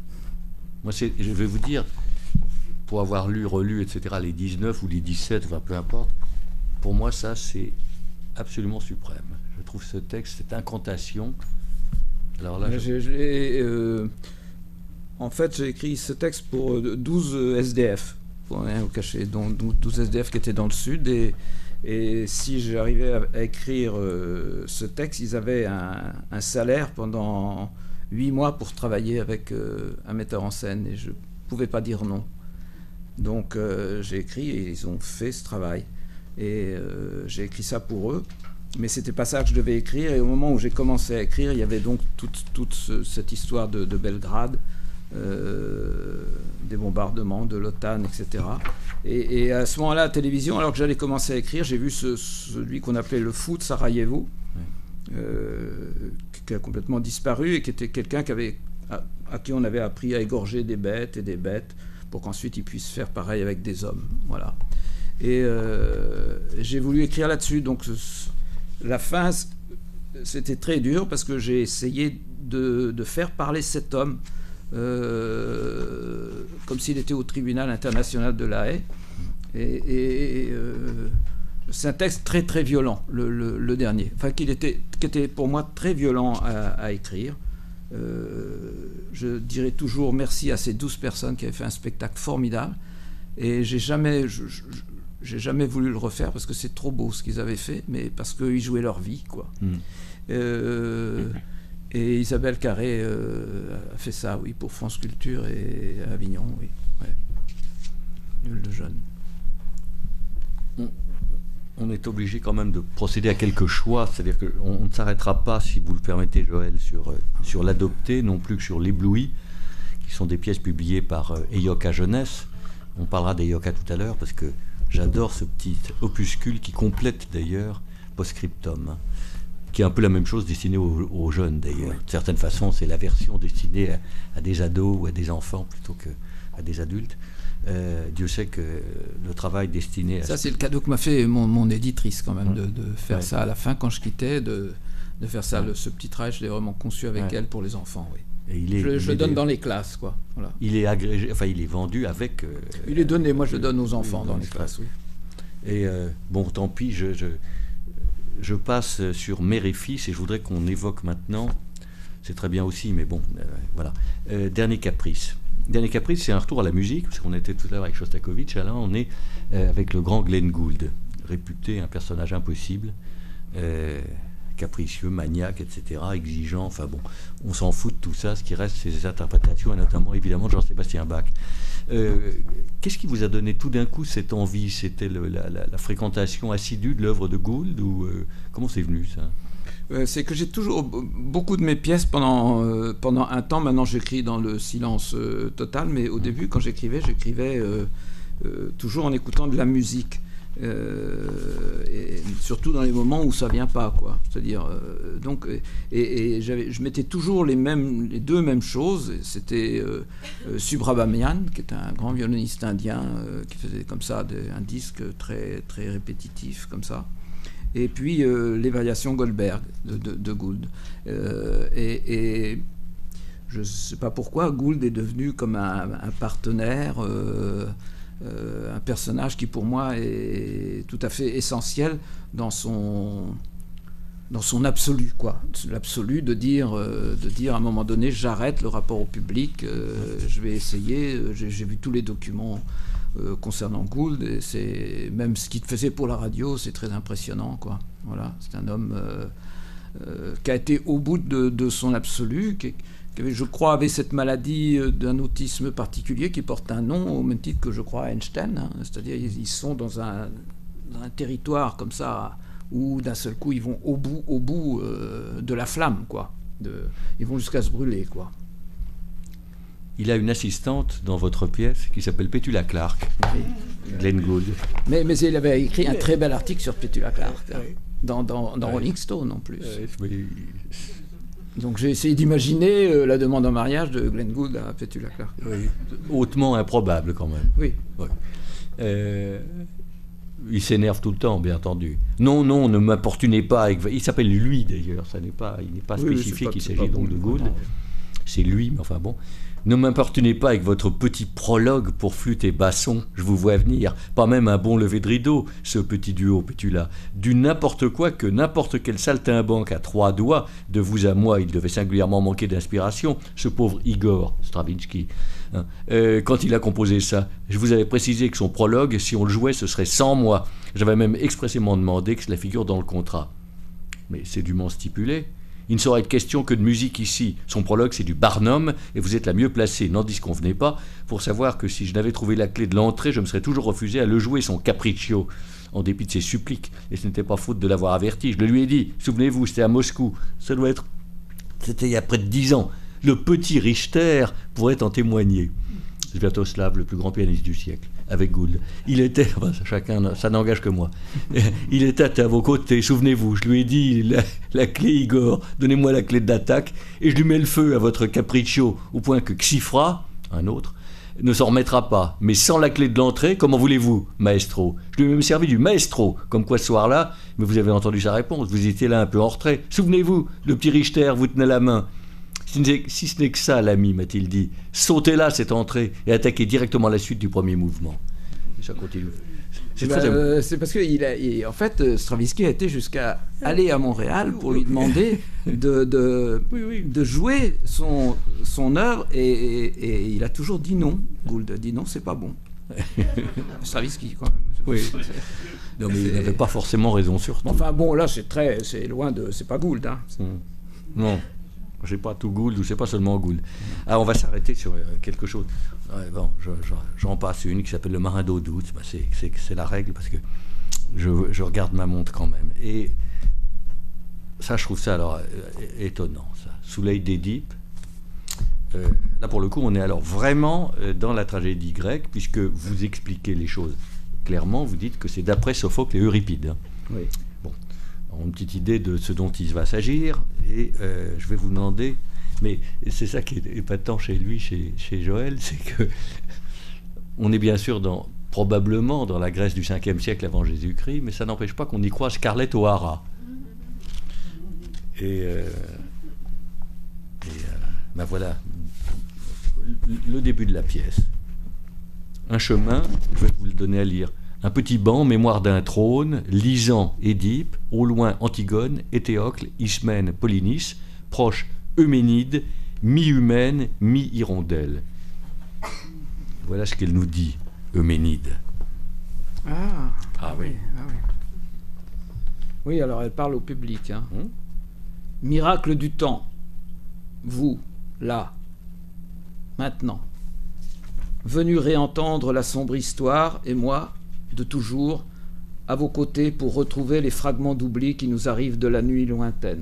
Moi, c'est, je vais vous dire, pour avoir lu, relu, et cetera, les dix-neuf ou les dix-sept, enfin, peu importe, pour moi, ça, c'est absolument suprême. Je trouve ce texte, cette incantation. Alors là, je... j'ai, j'ai, euh, en fait, j'ai écrit ce texte pour douze S D F, pour rien vous cacher, dont douze S D F qui étaient dans le Sud, et Et si j'arrivais à, à écrire euh, ce texte, ils avaient un, un salaire pendant huit mois pour travailler avec euh, un metteur en scène, et je ne pouvais pas dire non. Donc euh, j'ai écrit et ils ont fait ce travail. Et euh, j'ai écrit ça pour eux, mais c'était pas ça que je devais écrire. Et au moment où j'ai commencé à écrire, il y avait donc toute, toute ce, cette histoire de, de Belgrade, euh, des bombardements, de l'OTAN, et cetera. Et, et à ce moment-là, à la télévision, alors que j'allais commencer à écrire, j'ai vu ce, celui qu'on appelait le fou de Sarajevo, euh, qui a complètement disparu, et qui était quelqu'un qui avait, à, à qui on avait appris à égorger des bêtes et des bêtes, pour qu'ensuite il puisse faire pareil avec des hommes. Voilà. Et euh, j'ai voulu écrire là-dessus. Donc la fin, c'était très dur, parce que j'ai essayé de, de faire parler cet homme euh, comme s'il était au tribunal international de La Haye. Et, et euh, c'est un texte très très violent, le, le, le dernier, enfin qu'il était, qui était pour moi très violent à, à écrire. Euh, je dirais toujours merci à ces douze personnes qui avaient fait un spectacle formidable, et j'ai jamais, je, je, j'ai jamais voulu le refaire parce que c'est trop beau ce qu'ils avaient fait, mais parce qu'ils jouaient leur vie, quoi. Mmh. Euh, et Isabelle Carré euh, a fait ça, oui, pour France Culture et Avignon, oui. Ouais. Nul de jeune. On est obligé quand même de procéder à quelques choix, c'est-à-dire qu'on ne s'arrêtera pas, si vous le permettez Joël, sur, sur l'Adopté, non plus que sur l'Ébloui, qui sont des pièces publiées par euh, Eyoka Jeunesse. On parlera d'Eyoka tout à l'heure, parce que j'adore ce petit opuscule qui complète d'ailleurs Postscriptum, qui est un peu la même chose destinée aux, aux jeunes d'ailleurs. De certaine façon, c'est la version destinée à, à des ados ou à des enfants plutôt qu'à des adultes. Euh, Dieu sait que le travail destiné à... Ça, c'est le cadeau que m'a fait mon, mon éditrice quand même, ouais. de, de faire ouais. ça à la fin quand je quittais, de, de faire ça, ouais. le, ce petit travail, je l'ai vraiment conçu avec ouais. elle pour les enfants, oui. Et il est, je je le donne des... dans les classes, quoi. Voilà. Il est agrégé, enfin il est vendu avec... Euh, il est donné, moi je le donne aux enfants dans les classes, oui. Et euh, bon, tant pis, je, je, je passe sur Mère et Fils, et je voudrais qu'on évoque maintenant, c'est très bien aussi, mais bon, euh, voilà, euh, Dernier Caprice. Dernier Caprice, c'est un retour à la musique, parce qu'on était tout à l'heure avec Shostakovich, là on est euh, avec le grand Glenn Gould, réputé un personnage impossible, euh, capricieux, maniaque, et cetera, exigeant, enfin bon, on s'en fout de tout ça, ce qui reste, c'est ses interprétations, et notamment évidemment de Jean-Sébastien Bach. Euh, qu'est-ce qui vous a donné tout d'un coup cette envie? C'était le, la, la, la fréquentation assidue de l'œuvre de Gould, ou euh, comment c'est venu ça? Euh, c'est que j'ai toujours beaucoup de mes pièces pendant, euh, pendant un temps. Maintenant, j'écris dans le silence euh, total, mais au début, quand j'écrivais, j'écrivais euh, euh, toujours en écoutant de la musique. Euh, et surtout dans les moments où ça vient pas, quoi. C'est-à-dire, euh, donc, et, et j'avais, je mettais toujours les mêmes, les deux mêmes choses. C'était euh, euh, Subrahmanyam, qui est un grand violoniste indien, euh, qui faisait comme ça des, un disque très très répétitif, comme ça. Et puis euh, les variations Goldberg de, de, de Gould. Euh, et, et je ne sais pas pourquoi Gould est devenu comme un, un partenaire, euh, euh, un personnage qui pour moi est tout à fait essentiel dans son, dans son absolu, quoi. L'absolu de dire, euh, de dire à un moment donné, j'arrête le rapport au public, euh, je vais essayer, j'ai, j'ai vu tous les documents Euh, concernant Gould, et c'est même ce qu'il faisait pour la radio, c'est très impressionnant, quoi. Voilà, c'est un homme euh, euh, qui a été au bout de, de son absolu, qui, qui avait, je crois, avait cette maladie d'un autisme particulier qui porte un nom au même titre que, je crois, Einstein, hein. C'est-à-dire ils, ils sont dans un, dans un territoire comme ça où d'un seul coup ils vont au bout, au bout euh, de la flamme, quoi. De, ils vont jusqu'à se brûler, quoi. Il a une assistante dans votre pièce qui s'appelle Petula Clark, oui. Glenn Gould. Mais, mais il avait écrit un très bel article sur Petula Clark, hein, dans, dans, dans oui. Rolling Stone en plus. Oui. Donc j'ai essayé d'imaginer euh, la demande en mariage de Glenn Gould à Petula Clark. Oui. Hautement improbable quand même. Oui. oui. Euh, il s'énerve tout le temps, bien entendu. Non, non, ne m'importunez pas avec... Il s'appelle lui d'ailleurs, ça n'est pas, il n'est pas spécifié oui, qu'il s'agit donc bon, de Gould. Non. C'est lui, mais enfin bon... Ne m'importunez pas avec votre petit prologue pour flûte et basson, je vous vois venir, pas même un bon lever de rideau, ce petit duo Petula. Du n'importe quoi que n'importe quel saltimbanque à trois doigts, de vous à moi, il devait singulièrement manquer d'inspiration, ce pauvre Igor Stravinsky. Hein. Euh, quand il a composé ça, je vous avais précisé que son prologue, si on le jouait, ce serait sans moi. J'avais même expressément demandé que cela figure dans le contrat. Mais c'est dûment stipulé. Il ne saurait être question que de musique ici. Son prologue, c'est du Barnum, et vous êtes la mieux placée, n'en disconvenez pas, pour savoir que si je n'avais trouvé la clé de l'entrée, je me serais toujours refusé à le jouer, son capriccio, en dépit de ses suppliques. Et ce n'était pas faute de l'avoir averti. Je le lui ai dit, souvenez-vous, c'était à Moscou. Ça doit être... C'était il y a près de dix ans. Le petit Richter pourrait en témoigner. Sviatoslav, le plus grand pianiste du siècle, avec Gould. Il était, enfin, chacun, ça n'engage que moi. Il était à vos côtés, souvenez-vous, je lui ai dit, la, la clé Igor, donnez-moi la clé d'attaque, et je lui mets le feu à votre capriccio, au point que Xifra, un autre, ne s'en remettra pas. Mais sans la clé de l'entrée, comment voulez-vous, maestro? Je lui ai même servi du maestro, comme quoi ce soir-là, mais vous avez entendu sa réponse, vous étiez là un peu en retrait. Souvenez-vous, le petit Richter vous tenait la main. Si ce n'est que ça, l'ami, m'a-t-il dit, sautez là cette entrée et attaquez directement la suite du premier mouvement. Et ça continue. C'est bah, euh, parce que il a, il, en fait, Stravinsky a été jusqu'à aller à Montréal pour lui demander de, de, oui, oui. de jouer son, son œuvre et, et, et il a toujours dit non. Gould a dit non, c'est pas bon. Stravinsky, quand même. Oui. Non, mais il n'avait pas forcément raison sur tout. Enfin bon, là, c'est très, c'est loin de, c'est pas Gould. Hein. Non, j'ai pas tout Gould ou c'est pas seulement Gould. Ah, on va s'arrêter sur quelque chose. Ouais, bon, je, je, j'en passe une qui s'appelle Le Marin d'eau douce. Bah, c'est, c'est, c'est la règle parce que je, je regarde ma montre quand même. Et ça, je trouve ça alors euh, étonnant. Ça. Sous l'œil d'Édipe. Euh, là, pour le coup, on est alors vraiment euh, dans la tragédie grecque, puisque vous expliquez les choses clairement. Vous dites que c'est d'après Sophocle et Euripide. Hein. Oui. Bon, on a une petite idée de ce dont il va s'agir, et euh, je vais vous demander. Mais c'est ça qui est épatant chez lui, chez, chez Joël, c'est que on est bien sûr dans, probablement dans la Grèce du cinquième siècle avant Jésus-Christ, mais ça n'empêche pas qu'on y croise Scarlett O'Hara. Et, euh, et euh, ben voilà, le début de la pièce. Un chemin, je vais vous le donner à lire. Un petit banc, mémoire d'un trône, lisant Édipe, au loin Antigone, Éthéocle, Ismène, Polynice, proche Euménide, mi-humaine, mi-hirondelle. Voilà ce qu'elle nous dit, Euménide. Ah, ah oui. Ah oui. Oui, alors elle parle au public. Hein. Hum? Miracle du temps. Vous, là, maintenant. Venu réentendre la sombre histoire, et moi, de toujours, à vos côtés pour retrouver les fragments d'oubli qui nous arrivent de la nuit lointaine.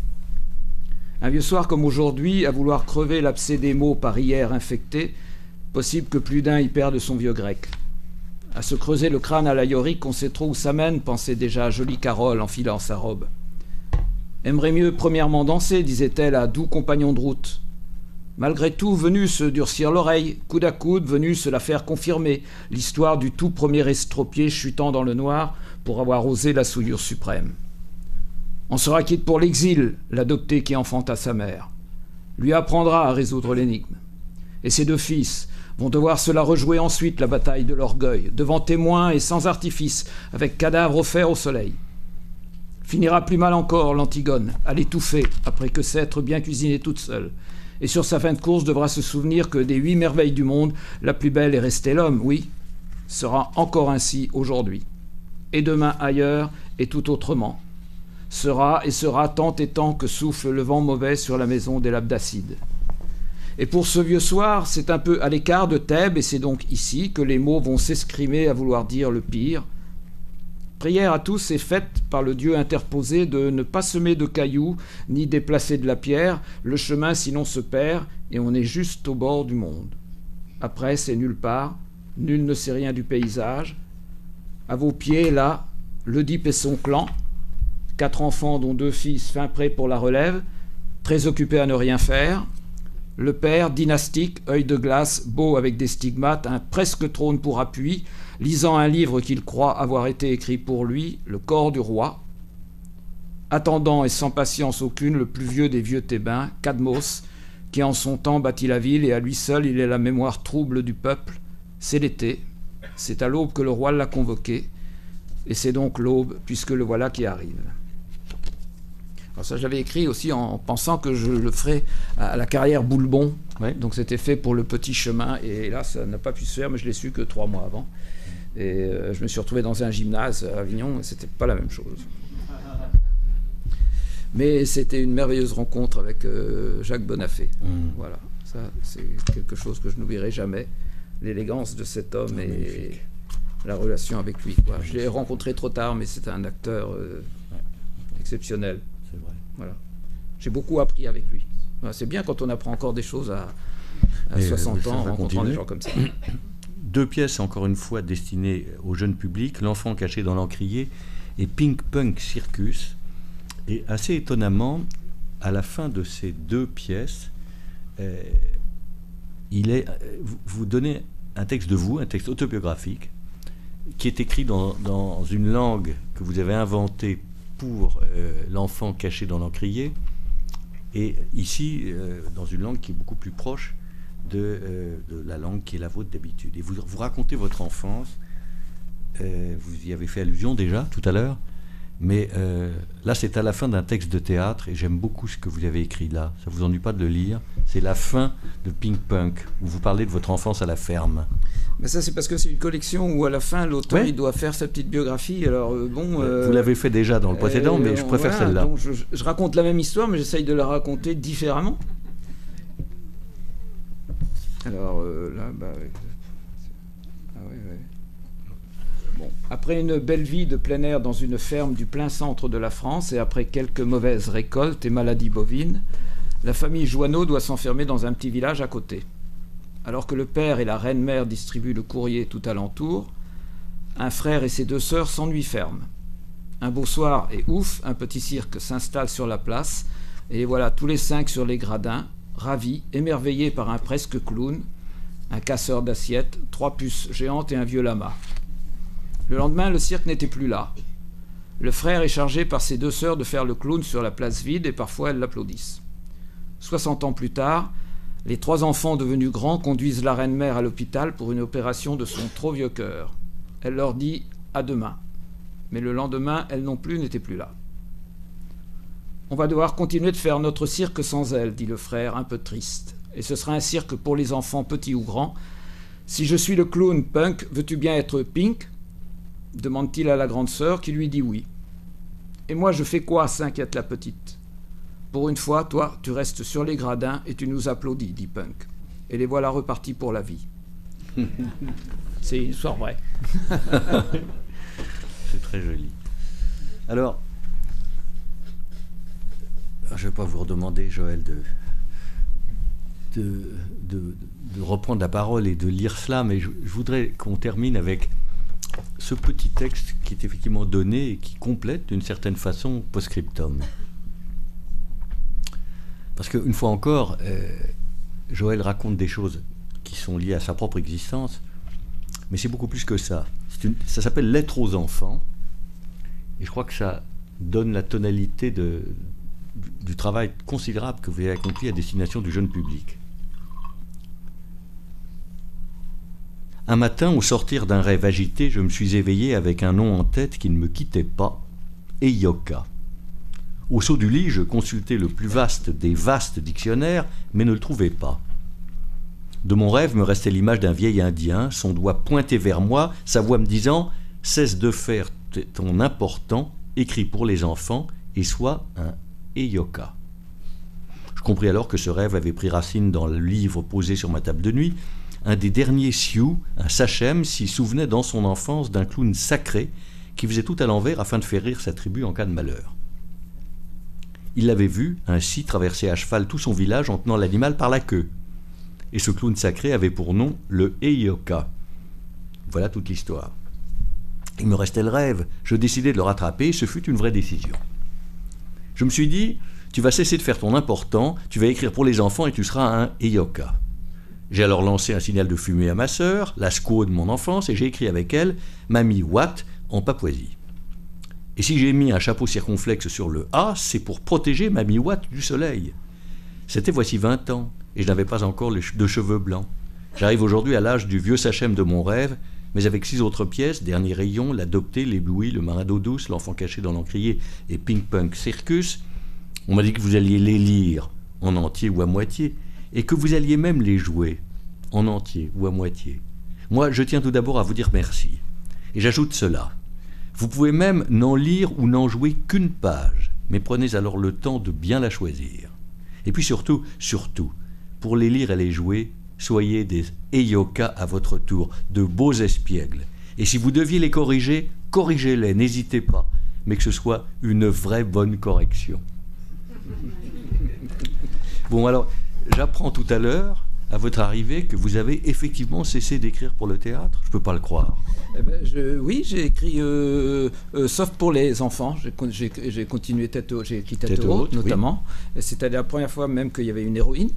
Un vieux soir comme aujourd'hui, à vouloir crever l'abcès des mots par hier infectés, possible que plus d'un y perde son vieux grec. À se creuser le crâne à la Yorick, on sait trop où ça mène, pensait déjà jolie Carole, enfilant sa robe. Aimerait mieux premièrement danser, disait-elle à doux compagnon de route. Malgré tout, venu se durcir l'oreille, coude à coude, venu se la faire confirmer, l'histoire du tout premier estropié chutant dans le noir pour avoir osé la souillure suprême. On sera quitte pour l'exil, l'adopté qui enfanta sa mère. Lui apprendra à résoudre l'énigme. Et ses deux fils vont devoir se la rejouer ensuite, la bataille de l'orgueil, devant témoins et sans artifice, avec cadavre offert au soleil. Finira plus mal encore l'Antigone, à l'étouffer, après que s'être bien cuisinée toute seule. Et sur sa fin de course devra se souvenir que des huit merveilles du monde, la plus belle est restée l'homme, oui, sera encore ainsi aujourd'hui. Et demain ailleurs, et tout autrement. Sera et sera tant et tant que souffle le vent mauvais sur la maison des Labdacides. Et pour ce vieux soir, c'est un peu à l'écart de Thèbes, et c'est donc ici que les mots vont s'escrimer à vouloir dire le pire. Prière à tous est faite par le Dieu interposé de ne pas semer de cailloux, ni déplacer de la pierre, le chemin sinon se perd, et on est juste au bord du monde. Après, c'est nulle part, nul ne sait rien du paysage. À vos pieds, là, l'Oedipe et son clan, quatre enfants dont deux fils fin prêts pour la relève, très occupés à ne rien faire. Le père, dynastique, œil de glace, beau avec des stigmates, un presque trône pour appui, lisant un livre qu'il croit avoir été écrit pour lui, le corps du roi. Attendant et sans patience aucune, le plus vieux des vieux Thébains, Cadmos, qui en son temps bâtit la ville, et à lui seul il est la mémoire trouble du peuple. C'est l'été, c'est à l'aube que le roi l'a convoqué, et c'est donc l'aube, puisque le voilà qui arrive. Alors ça, je l'avais écrit aussi en pensant que je le ferais à la carrière Boulbon. Ouais. Donc c'était fait pour le petit chemin. Et là, ça n'a pas pu se faire, mais je l'ai su que trois mois avant. Et euh, je me suis retrouvé dans un gymnase à Avignon, et c'était pas la même chose. Mais c'était une merveilleuse rencontre avec euh, Jacques Bonafé. Mmh. Voilà, ça c'est quelque chose que je n'oublierai jamais. L'élégance de cet homme oh, et magnifique. La relation avec lui. Quoi. Je l'ai rencontré trop tard, mais c'était un acteur euh, ouais. exceptionnel. C'est vrai. Voilà. J'ai beaucoup appris avec lui. Voilà, c'est bien quand on apprend encore des choses à, à soixante ans en rencontrant continuer. Des gens comme ça. Deux pièces, encore une fois, destinées au jeune public, L'enfant caché dans l'encrier et Pink Punk Circus. Et assez étonnamment, à la fin de ces deux pièces, euh, il est, vous, vous donnez un texte de vous, un texte autobiographique, qui est écrit dans, dans une langue que vous avez inventée pour euh, L'enfant caché dans l'encrier, Et ici, euh, dans une langue qui est beaucoup plus proche de, euh, de la langue qui est la vôtre d'habitude. Et vous, vous racontez votre enfance, euh, vous y avez fait allusion déjà tout à l'heure, mais euh, là c'est à la fin d'un texte de théâtre, et j'aime beaucoup ce que vous avez écrit là, ça vous ennuie pas de le lire, c'est la fin de Pink Punk, où vous parlez de votre enfance à la ferme. Mais ça c'est parce que c'est une collection où à la fin l'auteur ouais. il doit faire sa petite biographie, alors euh, bon... Euh, vous l'avez fait déjà dans le précédent, euh, mais je préfère voilà, celle-là. Donc je, je raconte la même histoire, mais j'essaye de la raconter différemment. Alors euh, là, bah... Ah ouais, ouais. Bon. Après une belle vie de plein air dans une ferme du plein centre de la France et après quelques mauvaises récoltes et maladies bovines, la famille Joanneau doit s'enfermer dans un petit village à côté. Alors que le père et la reine-mère distribuent le courrier tout alentour, un frère et ses deux sœurs s'ennuient ferme. Un beau soir et ouf, un petit cirque s'installe sur la place et voilà tous les cinq sur les gradins, ravis, émerveillés par un presque clown, un casseur d'assiettes, trois puces géantes et un vieux lama. Le lendemain, le cirque n'était plus là. Le frère est chargé par ses deux sœurs de faire le clown sur la place vide et parfois elles l'applaudissent. Soixante ans plus tard, les trois enfants devenus grands conduisent la reine-mère à l'hôpital pour une opération de son trop vieux cœur. Elle leur dit « à demain ». Mais le lendemain, elle non plus n'était plus là. « On va devoir continuer de faire notre cirque sans elle », dit le frère, un peu triste. « Et ce sera un cirque pour les enfants petits ou grands. Si je suis le clown Punk, veux-tu bien être Pink ?» demande-t-il à la grande sœur, qui lui dit oui. « Et moi, je fais quoi ?» s'inquiète la petite. « Pour une fois, toi, tu restes sur les gradins et tu nous applaudis, dit Punk. Et les voilà repartis pour la vie. » C'est une histoire vraie. C'est très joli. Alors, je ne vais pas vous redemander, Joël, de, de, de, de reprendre la parole et de lire cela, mais je, je voudrais qu'on termine avec ce petit texte qui est effectivement donné et qui complète d'une certaine façon post-scriptum. Parce qu'une fois encore, euh, Joël raconte des choses qui sont liées à sa propre existence, mais c'est beaucoup plus que ça. C'est une, ça s'appelle « Lettre aux enfants », et je crois que ça donne la tonalité de, du, du travail considérable que vous avez accompli à destination du jeune public. Un matin, au sortir d'un rêve agité, je me suis éveillé avec un nom en tête qui ne me quittait pas, Eyoka. Au saut du lit, je consultai le plus vaste des vastes dictionnaires, mais ne le trouvais pas. De mon rêve me restait l'image d'un vieil Indien, son doigt pointé vers moi, sa voix me disant « Cesse de faire ton important, écrit pour les enfants, et sois un Eyoka. » Je compris alors que ce rêve avait pris racine dans le livre posé sur ma table de nuit. Un des derniers Sioux, un sachem, s'y souvenait dans son enfance d'un clown sacré qui faisait tout à l'envers afin de faire rire sa tribu en cas de malheur. Il l'avait vu, ainsi, traverser à cheval tout son village en tenant l'animal par la queue. Et ce clown sacré avait pour nom le Eyoka. Voilà toute l'histoire. Il me restait le rêve. Je décidai de le rattraper et ce fut une vraie décision. Je me suis dit, tu vas cesser de faire ton important, tu vas écrire pour les enfants et tu seras un Eyoka. J'ai alors lancé un signal de fumée à ma sœur, la squaw de mon enfance, et j'ai écrit avec elle « Mamie Watt » en Papouasie. Et si j'ai mis un chapeau circonflexe sur le A, c'est pour protéger Mamie Watt du soleil. C'était voici vingt ans, et je n'avais pas encore de cheveux blancs. J'arrive aujourd'hui à l'âge du vieux sachem de mon rêve, mais avec six autres pièces, Dernier Rayon, L'Adopté, L'Ébloui, Le Marin d'eau douce, L'Enfant caché dans l'encrier et Pink Punk Circus. On m'a dit que vous alliez les lire en entier ou à moitié, et que vous alliez même les jouer, en entier ou à moitié. Moi, je tiens tout d'abord à vous dire merci. Et j'ajoute cela. Vous pouvez même n'en lire ou n'en jouer qu'une page, mais prenez alors le temps de bien la choisir. Et puis surtout, surtout, pour les lire et les jouer, soyez des Eyoka à votre tour, de beaux espiègles. Et si vous deviez les corriger, corrigez-les, n'hésitez pas, mais que ce soit une vraie bonne correction. Bon, alors, j'apprends tout à l'heure, à votre arrivée, que vous avez effectivement cessé d'écrire pour le théâtre. Je ne peux pas le croire. Eh ben, je, oui, j'ai écrit, euh, euh, sauf pour les enfants. J'ai, j'ai continué Tête haute, j'ai écrit Tête, Tête haute, notamment. Oui. C'était la première fois même qu'il y avait une héroïne.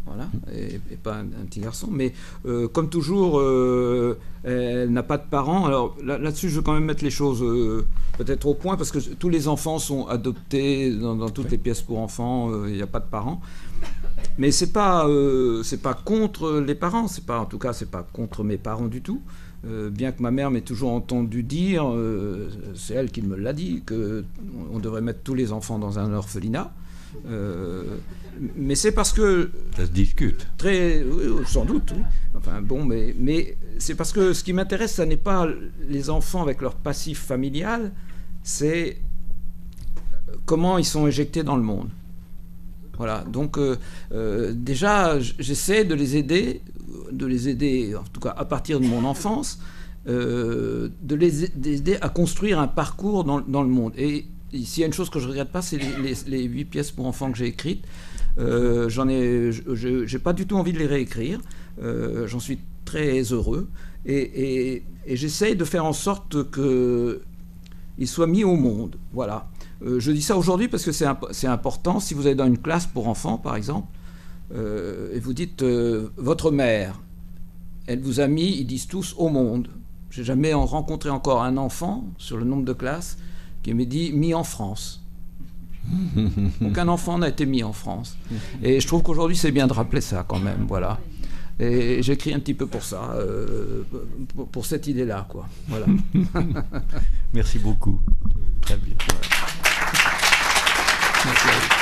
voilà, et, et pas un, un petit garçon. Mais euh, comme toujours, euh, elle n'a pas de parents. Alors là, là-dessus, je veux quand même mettre les choses euh, peut-être au point, parce que tous les enfants sont adoptés dans, dans toutes les pièces pour enfants. Il euh, n'y a pas de parents. Mais c'est pas, euh, c'est pas contre les parents. C'est pas, en tout cas, c'est pas contre mes parents du tout. Euh, bien que ma mère m'ait toujours entendu dire, euh, c'est elle qui me l'a dit, qu'on devrait mettre tous les enfants dans un orphelinat. Euh, mais c'est parce que... Ça se discute. Très, oui, sans doute, oui. Enfin bon, mais, mais c'est parce que ce qui m'intéresse, ça n'est pas les enfants avec leur passif familial, c'est comment ils sont éjectés dans le monde. Voilà, donc euh, euh, déjà, j'essaie de les aider, de les aider, en tout cas à partir de mon enfance, euh, de les aider à construire un parcours dans, dans le monde. Et s'il y a une chose que je ne regrette pas, c'est les, les, les huit pièces pour enfants que j'ai écrites. Euh, j'en ai, je n'ai pas du tout envie de les réécrire. Euh, j'en suis très heureux. Et, et, et j'essaye de faire en sorte qu'ils soient mis au monde. Voilà. Euh, je dis ça aujourd'hui parce que c'est imp important. Si vous êtes dans une classe pour enfants, par exemple, euh, et vous dites euh, votre mère, elle vous a mis, ils disent tous, au monde. J'ai jamais rencontré encore un enfant sur le nombre de classes qui m'a dit mis en France. Aucun enfant n'a été mis en France. Et je trouve qu'aujourd'hui c'est bien de rappeler ça quand même, voilà. Et j'écris un petit peu pour ça, euh, pour, pour cette idée-là, quoi. Voilà. Merci beaucoup. Très bien. Merci à vous.